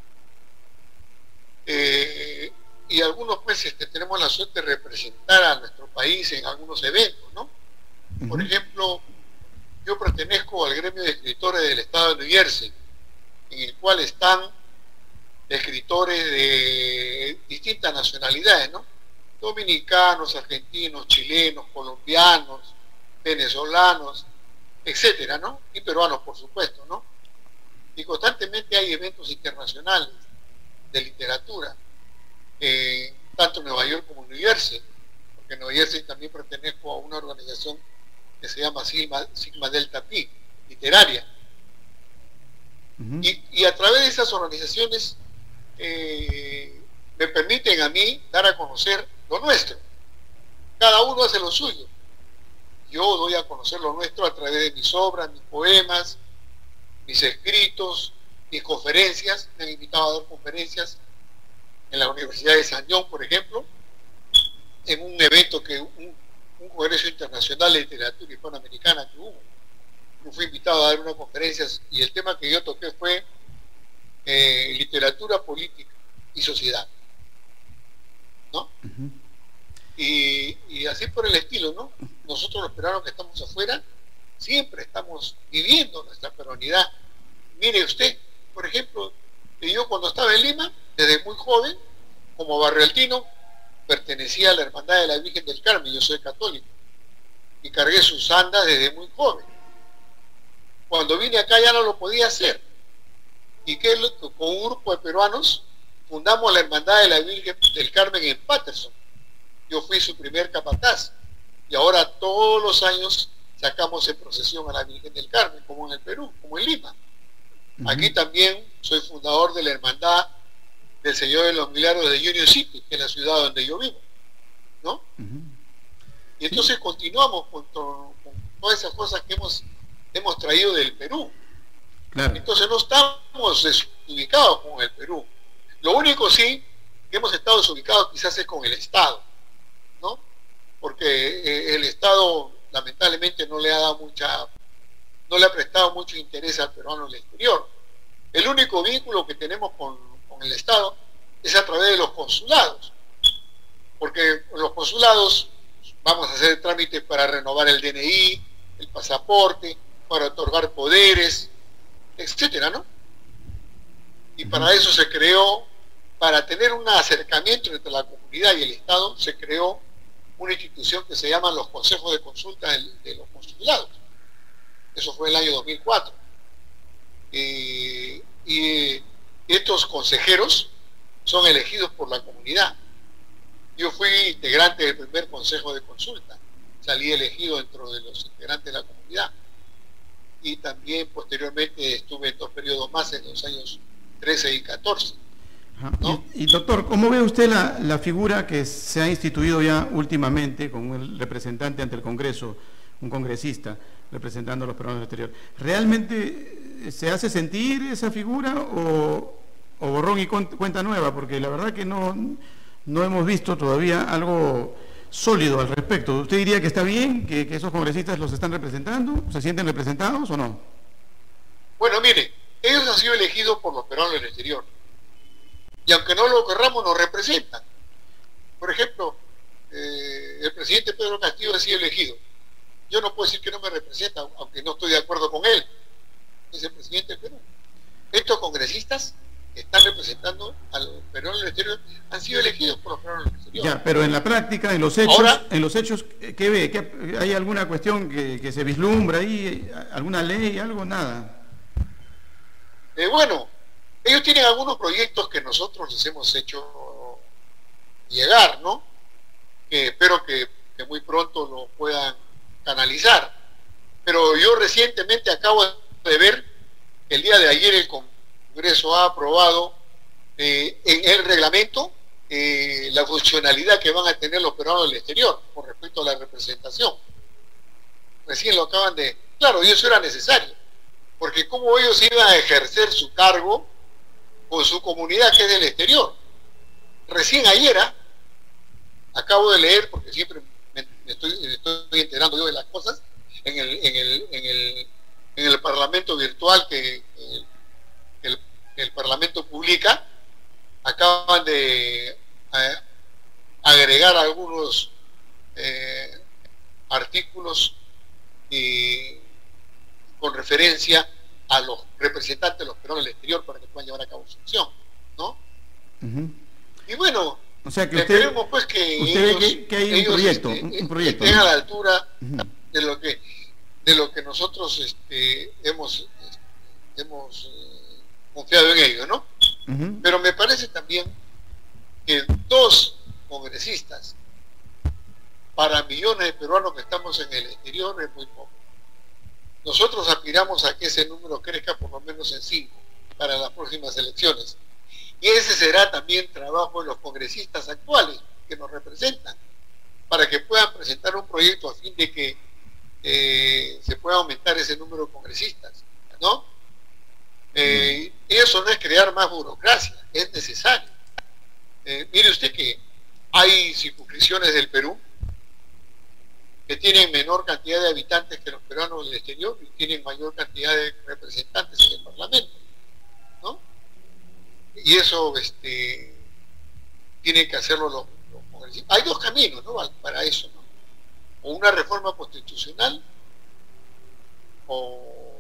y algunos pues tenemos la suerte de representar a nuestro país en algunos eventos, ¿no? Por ejemplo, yo pertenezco al gremio de escritores del estado de New Jersey, en el cual están escritores de distintas nacionalidades, ¿no? Dominicanos, argentinos, chilenos, colombianos, venezolanos, etcétera, ¿no? Y peruanos, por supuesto, ¿no? Y constantemente hay eventos internacionales de literatura, tanto en Nueva York como en New Jersey, porque en Nueva Jersey también pertenezco a una organización que se llama Sigma Delta Pi, literaria. Y a través de esas organizaciones me permiten a mí dar a conocer lo nuestro. Cada uno hace lo suyo. Yo doy a conocer lo nuestro a través de mis obras, mis poemas, mis escritos, mis conferencias. Me han invitado a dar conferencias en la Universidad de San John, por ejemplo, en un evento un congreso internacional de literatura hispanoamericana que hubo. Yo fui invitado a dar unas conferencias y el tema que yo toqué fue literatura, política y sociedad, ¿no? Y así por el estilo, ¿no? Nosotros los peruanos que estamos afuera siempre estamos viviendo nuestra peruanidad. Mire usted, por ejemplo, que yo cuando estaba en Lima, desde muy joven, como barrialtino, pertenecía a la Hermandad de la Virgen del Carmen. Yo soy católico y cargué sus andas desde muy joven. Cuando vine acá ya no lo podía hacer, y que con un grupo de peruanos fundamos la Hermandad de la Virgen del Carmen en Patterson. Yo fui su primer capataz, y ahora todos los años sacamos en procesión a la Virgen del Carmen, como en el Perú, como en Lima. Aquí también soy fundador de la Hermandad del Señor de los Milagros de Union City, que es la ciudad donde yo vivo, ¿no? Y entonces continuamos con todas esas cosas que hemos traído del Perú. Claro. Entonces no estamos desubicados con el Perú. Lo único sí que hemos estado desubicados quizás es con el Estado, ¿no? Porque el Estado lamentablemente no le ha prestado mucho interés al peruano en el exterior. El único vínculo que tenemos con el Estado es a través de los consulados, porque en los consulados vamos a hacer trámites para renovar el DNI, el pasaporte, para otorgar poderes, etcétera, ¿no? Y para eso se creó, para tener un acercamiento entre la comunidad y el Estado, se creó una institución que se llama los consejos de consulta de los consulados. Eso fue en el año 2004. Y estos consejeros son elegidos por la comunidad. Yo fui integrante del primer consejo de consulta, salí elegido dentro de los integrantes de la comunidad, y también posteriormente estuve en 2 periodos más en los años 13 y 14. ¿No? Y doctor, ¿cómo ve usted la figura que se ha instituido ya últimamente con el representante ante el Congreso, un congresista representando a los peruanos del exterior? ¿Realmente se hace sentir esa figura o borrón y cuenta nueva? Porque la verdad que no hemos visto todavía algo sólido al respecto. ¿Usted diría que está bien que esos congresistas los están representando? ¿Se sienten representados o no? Bueno, mire, ellos han sido elegidos por los peruanos del exterior. Y aunque no lo querramos, nos representan. Por ejemplo, el presidente Pedro Castillo ha sido elegido. Yo no puedo decir que no me representa, aunque no estoy de acuerdo con él. Es el presidente del Perú. Estos congresistas que están representando al peruano del exterior han sido elegidos por los peruanos del exterior. Ya, pero en la práctica, en los hechos, ahora, ¿qué ve? ¿Hay alguna cuestión que se vislumbra ahí? ¿Alguna ley? ¿Algo? Nada. Bueno, ellos tienen algunos proyectos que nosotros les hemos hecho llegar, ¿no? Que espero que muy pronto lo puedan canalizar. Pero yo recientemente acabo de ver que el día de ayer el Congreso ha aprobado en el reglamento la funcionalidad que van a tener los peruanos del exterior con respecto a la representación. Recién lo acaban de... Claro, y eso era necesario, porque cómo ellos iban a ejercer su cargo con su comunidad que es del exterior. Recién ayer, acabo de leer, porque siempre me estoy enterando yo de las cosas, en el Parlamento virtual que el Parlamento publica, acaban de agregar algunos artículos con referencia a los representantes de los peruanos del exterior para que puedan llevar a cabo su acción, ¿no? Y bueno, o sea que esperemos pues que usted que hay un proyecto, estén a la altura de lo que nosotros hemos confiado en ellos, ¿no? Pero me parece también que 2 congresistas para millones de peruanos que estamos en el exterior es muy poco. Nosotros aspiramos a que ese número crezca por lo menos en 5 para las próximas elecciones. Y ese será también trabajo de los congresistas actuales que nos representan, para que puedan presentar un proyecto a fin de que se pueda aumentar ese número de congresistas, ¿no? Eso no es crear más burocracia, es necesario. Mire usted que hay circunscripciones del Perú que tienen menor cantidad de habitantes que los peruanos del exterior y tienen mayor cantidad de representantes en el Parlamento, ¿no? Y eso tienen que hacerlo los congresistas. Hay 2 caminos, ¿no? Para eso, ¿no? O una reforma constitucional o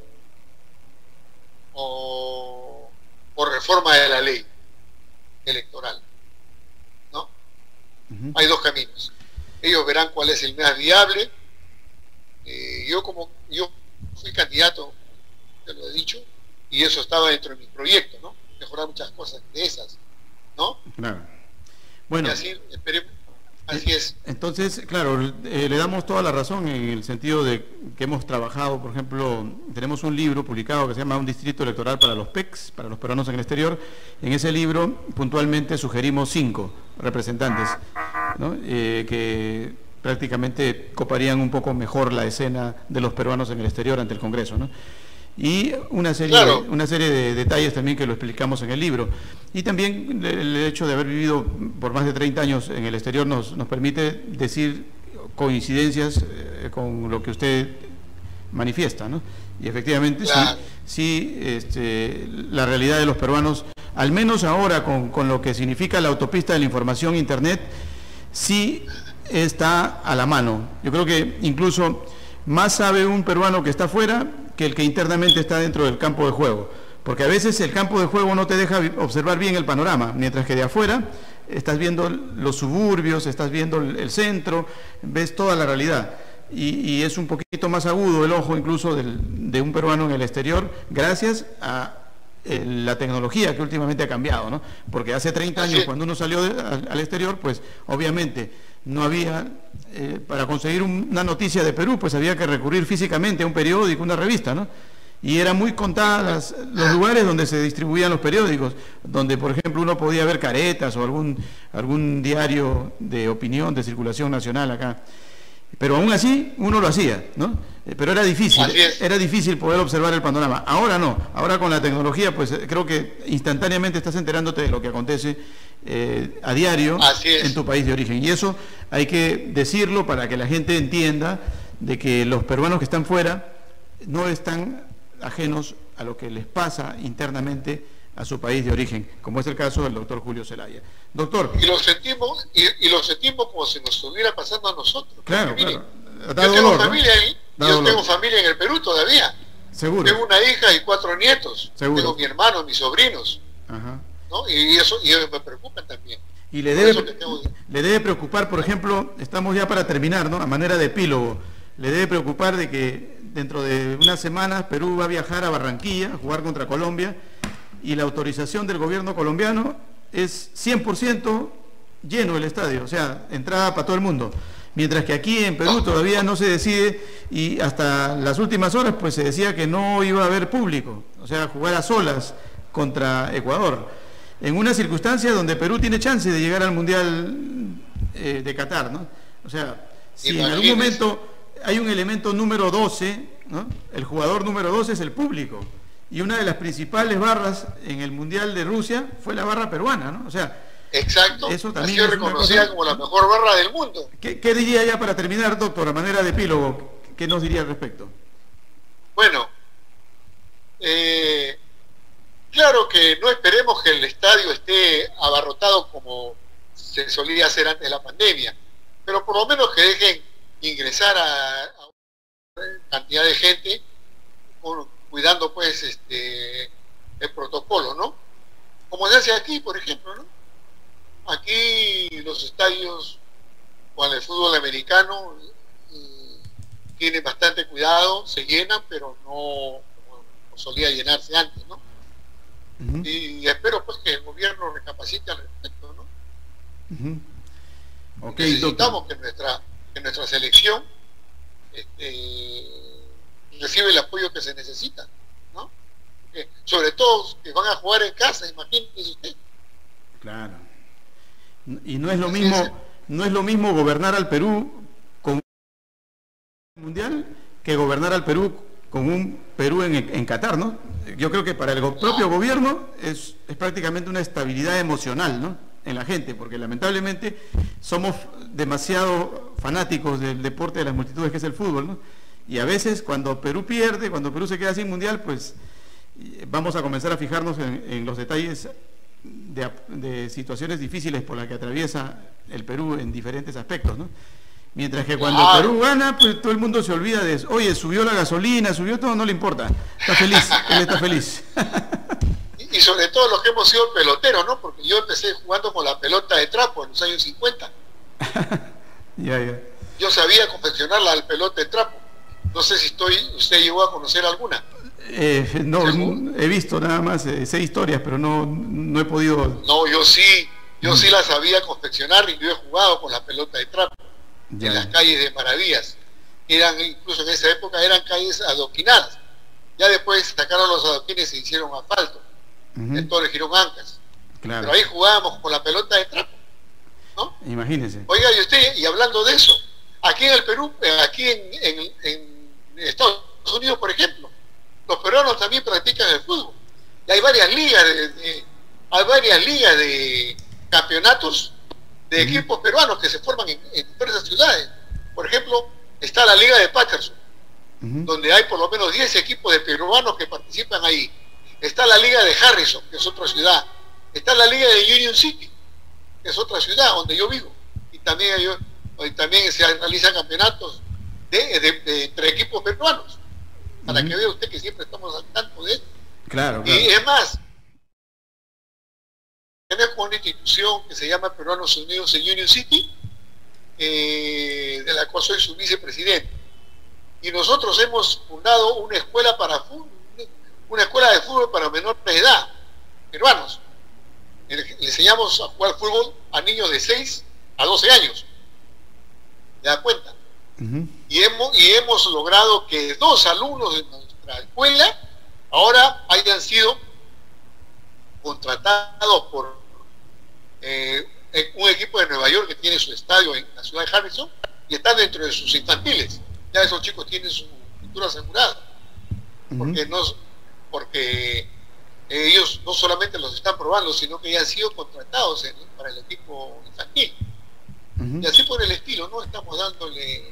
reforma de la ley electoral, ¿no? Hay 2 caminos. Ellos verán cuál es el más viable. Yo fui candidato, te lo he dicho, y eso estaba dentro de mis proyectos, ¿no? Mejorar muchas cosas de esas, ¿no? Claro. Bueno, y así, esperemos, así es. Entonces, claro, le damos toda la razón en el sentido de que hemos trabajado, por ejemplo, tenemos un libro publicado que se llama Un distrito electoral para los PECs, para los peruanos en el exterior. En ese libro puntualmente sugerimos 5 representantes, ¿no? Que prácticamente coparían un poco mejor la escena de los peruanos en el exterior ante el Congreso, ¿no? Y una serie de detalles también que lo explicamos en el libro. Y también el hecho de haber vivido por más de 30 años en el exterior nos permite decir coincidencias con lo que usted manifiesta, ¿no? Y efectivamente, claro, sí, la realidad de los peruanos al menos ahora con lo que significa la autopista de la información, Internet, sí está a la mano. Yo creo que incluso más sabe un peruano que está afuera que el que internamente está dentro del campo de juego, porque a veces el campo de juego no te deja observar bien el panorama, mientras que de afuera estás viendo los suburbios, estás viendo el centro, ves toda la realidad, y es un poquito más agudo el ojo incluso de un peruano en el exterior, gracias a la tecnología que últimamente ha cambiado, ¿no? Porque hace 30 años, cuando uno salió al exterior, pues obviamente no había, para conseguir una noticia de Perú, pues había que recurrir físicamente a un periódico, una revista, ¿no? Y eran muy contadas los lugares donde se distribuían los periódicos, donde por ejemplo uno podía ver Caretas o algún diario de opinión, de circulación nacional acá. Pero aún así uno lo hacía, ¿no? Pero era difícil poder observar el panorama. Ahora no, ahora con la tecnología pues creo que instantáneamente estás enterándote de lo que acontece a diario en tu país de origen. Y eso hay que decirlo para que la gente entienda de que los peruanos que están fuera no están ajenos a lo que les pasa internamente a su país de origen, como es el caso del doctor Julio Zelaya. Doctor. Y lo sentimos, y lo sentimos como si nos estuviera pasando a nosotros. Claro, mire, claro. Yo tengo familia en el Perú todavía. Seguro. Tengo una hija y 4 nietos. Seguro. Tengo mi hermano, mis sobrinos. Ajá. ¿No? Y ellos me preocupan también. Y le debe preocupar, por ejemplo, estamos ya para terminar, ¿no? A manera de epílogo, le debe preocupar de que dentro de unas semanas Perú va a viajar a Barranquilla a jugar contra Colombia y la autorización del gobierno colombiano es 100% lleno el estadio, o sea, entrada para todo el mundo. Mientras que aquí en Perú todavía no se decide, y hasta las últimas horas pues se decía que no iba a haber público, o sea, jugar a solas contra Ecuador, en una circunstancia donde Perú tiene chance de llegar al Mundial de Qatar, ¿no? O sea, si en algún momento hay un elemento número 12, ¿no? El jugador número 12 es el público, y una de las principales barras en el Mundial de Rusia fue la barra peruana, ¿no? O sea, exacto, eso también ha sido reconocida como la mejor barra del mundo. ¿Qué diría ya para terminar, doctor, a manera de epílogo? ¿Qué nos diría al respecto? Bueno, claro que no esperemos que el estadio esté abarrotado como se solía hacer antes de la pandemia, pero por lo menos que dejen ingresar a una cantidad de gente cuidando pues el protocolo, ¿no? Como se hace aquí, por ejemplo, ¿no? Aquí los estadios con el fútbol americano tienen bastante cuidado, se llenan, pero no como solía llenarse antes, ¿no? Y espero pues que el gobierno recapacite al respecto, ¿no? Necesitamos que nuestra selección recibe el apoyo que se necesita, ¿no? Porque, sobre todo que van a jugar en casa, imagínese usted. Claro. Y no es lo mismo gobernar al Perú con un mundial que gobernar al Perú con un Perú en Qatar, ¿no? Yo creo que para el propio gobierno es prácticamente una estabilidad emocional, ¿no? En la gente, porque lamentablemente somos demasiado fanáticos del deporte de las multitudes que es el fútbol, ¿no? Y a veces cuando Perú pierde, cuando Perú se queda sin mundial, pues vamos a comenzar a fijarnos en los detalles de situaciones difíciles por las que atraviesa el Perú en diferentes aspectos, ¿no? Mientras que cuando Perú gana, pues todo el mundo se olvida de eso. Oye, subió la gasolina, subió todo, no le importa. Está feliz, él está feliz. Y sobre todo los que hemos sido peloteros, ¿no? Porque yo empecé jugando con la pelota de trapo en los años 50. Ya. Yo sabía confeccionar la pelota de trapo. No sé si usted llegó a conocer alguna. No, he visto nada más, sé historias, pero no he podido... No, yo sí la sabía confeccionar y yo he jugado con la pelota de trapo en las calles de Maravillas. Incluso en esa época eran calles adoquinadas. Ya después sacaron los adoquines y se hicieron asfalto. Entonces Girón Ancas. Claro. Pero ahí jugábamos con la pelota de trapo, ¿no? Imagínese. Oiga, y hablando de eso, aquí en el Perú, aquí en Estados Unidos, por ejemplo, los peruanos también practican el fútbol. Y hay varias ligas de campeonatos de equipos peruanos que se forman en diversas ciudades. Por ejemplo, está la Liga de Patterson, donde hay por lo menos 10 equipos de peruanos que participan ahí. Está la Liga de Harrison, que es otra ciudad, está la liga de Union City, que es otra ciudad donde yo vivo, y también se realizan campeonatos entre equipos peruanos, para que vea usted que siempre estamos al tanto de esto. Claro. Y es más, tenemos una institución que se llama Peruanos Unidos en Union City, de la cual soy su vicepresidente. Y nosotros hemos fundado una escuela para fútbol, una escuela de fútbol para menores de edad, peruanos. Le enseñamos a jugar fútbol a niños de 6 a 12 años. ¿Te das cuenta? Y hemos logrado que 2 alumnos de nuestra escuela ahora hayan sido contratados por un equipo de Nueva York que tiene su estadio en la ciudad de Harrison y están dentro de sus infantiles. Ya esos chicos tienen su futuro asegurado, porque ellos no solamente los están probando, sino que ya han sido contratados para el equipo infantil. Y así por el estilo, ¿no? Estamos dándole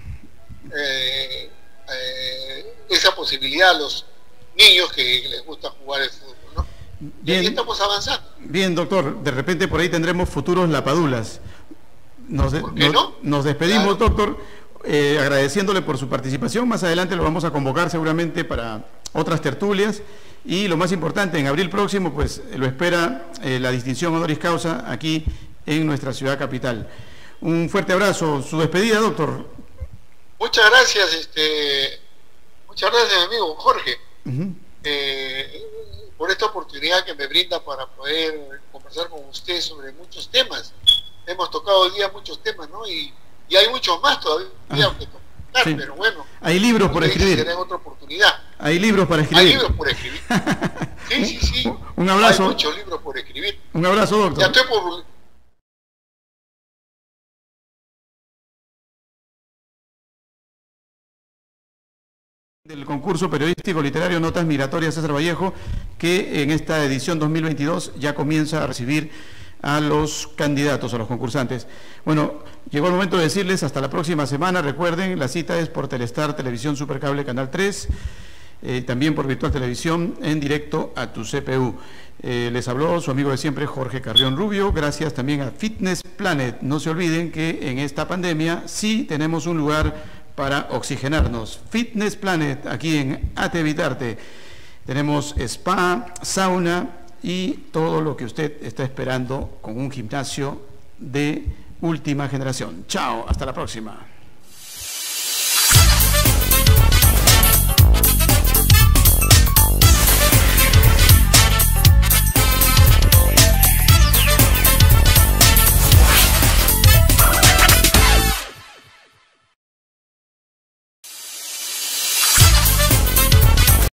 esa posibilidad a los niños que les gusta jugar el fútbol, ¿no? Bien, y ahí estamos avanzando. Bien, doctor, de repente por ahí tendremos futuros lapadulas. ¿Por qué no? Nos despedimos, Claro. doctor, agradeciéndole por su participación. Más adelante lo vamos a convocar seguramente para otras tertulias. Y lo más importante, en abril próximo, pues lo espera la distinción honoris causa aquí en nuestra ciudad capital. Un fuerte abrazo. Su despedida, doctor. Muchas gracias, amigo Jorge, por esta oportunidad que me brinda para poder conversar con usted sobre muchos temas. Hemos tocado hoy día muchos temas, ¿no? Y hay muchos más todavía que tocar, sí. Pero bueno. Hay libros por escribir. Será en otra oportunidad. Hay libros para escribir. Hay libros por escribir. Sí. Un abrazo. Hay muchos libros por escribir. Un abrazo, doctor. Ya estoy por... Del concurso periodístico literario Notas Migratorias César Vallejo, que en esta edición 2022 ya comienza a recibir a los candidatos, a los concursantes. Bueno, llegó el momento de decirles hasta la próxima semana. Recuerden, la cita es por Telestar, Televisión Supercable, Canal 3, también por Virtual Televisión, en directo a tu CPU. Les habló su amigo de siempre, Jorge Carrión Rubio. Gracias también a Fitness Planet. No se olviden que en esta pandemia sí tenemos un lugar para oxigenarnos. Fitness Planet, aquí en Ate Evitarte. Tenemos spa, sauna y todo lo que usted está esperando con un gimnasio de última generación. Chao, hasta la próxima.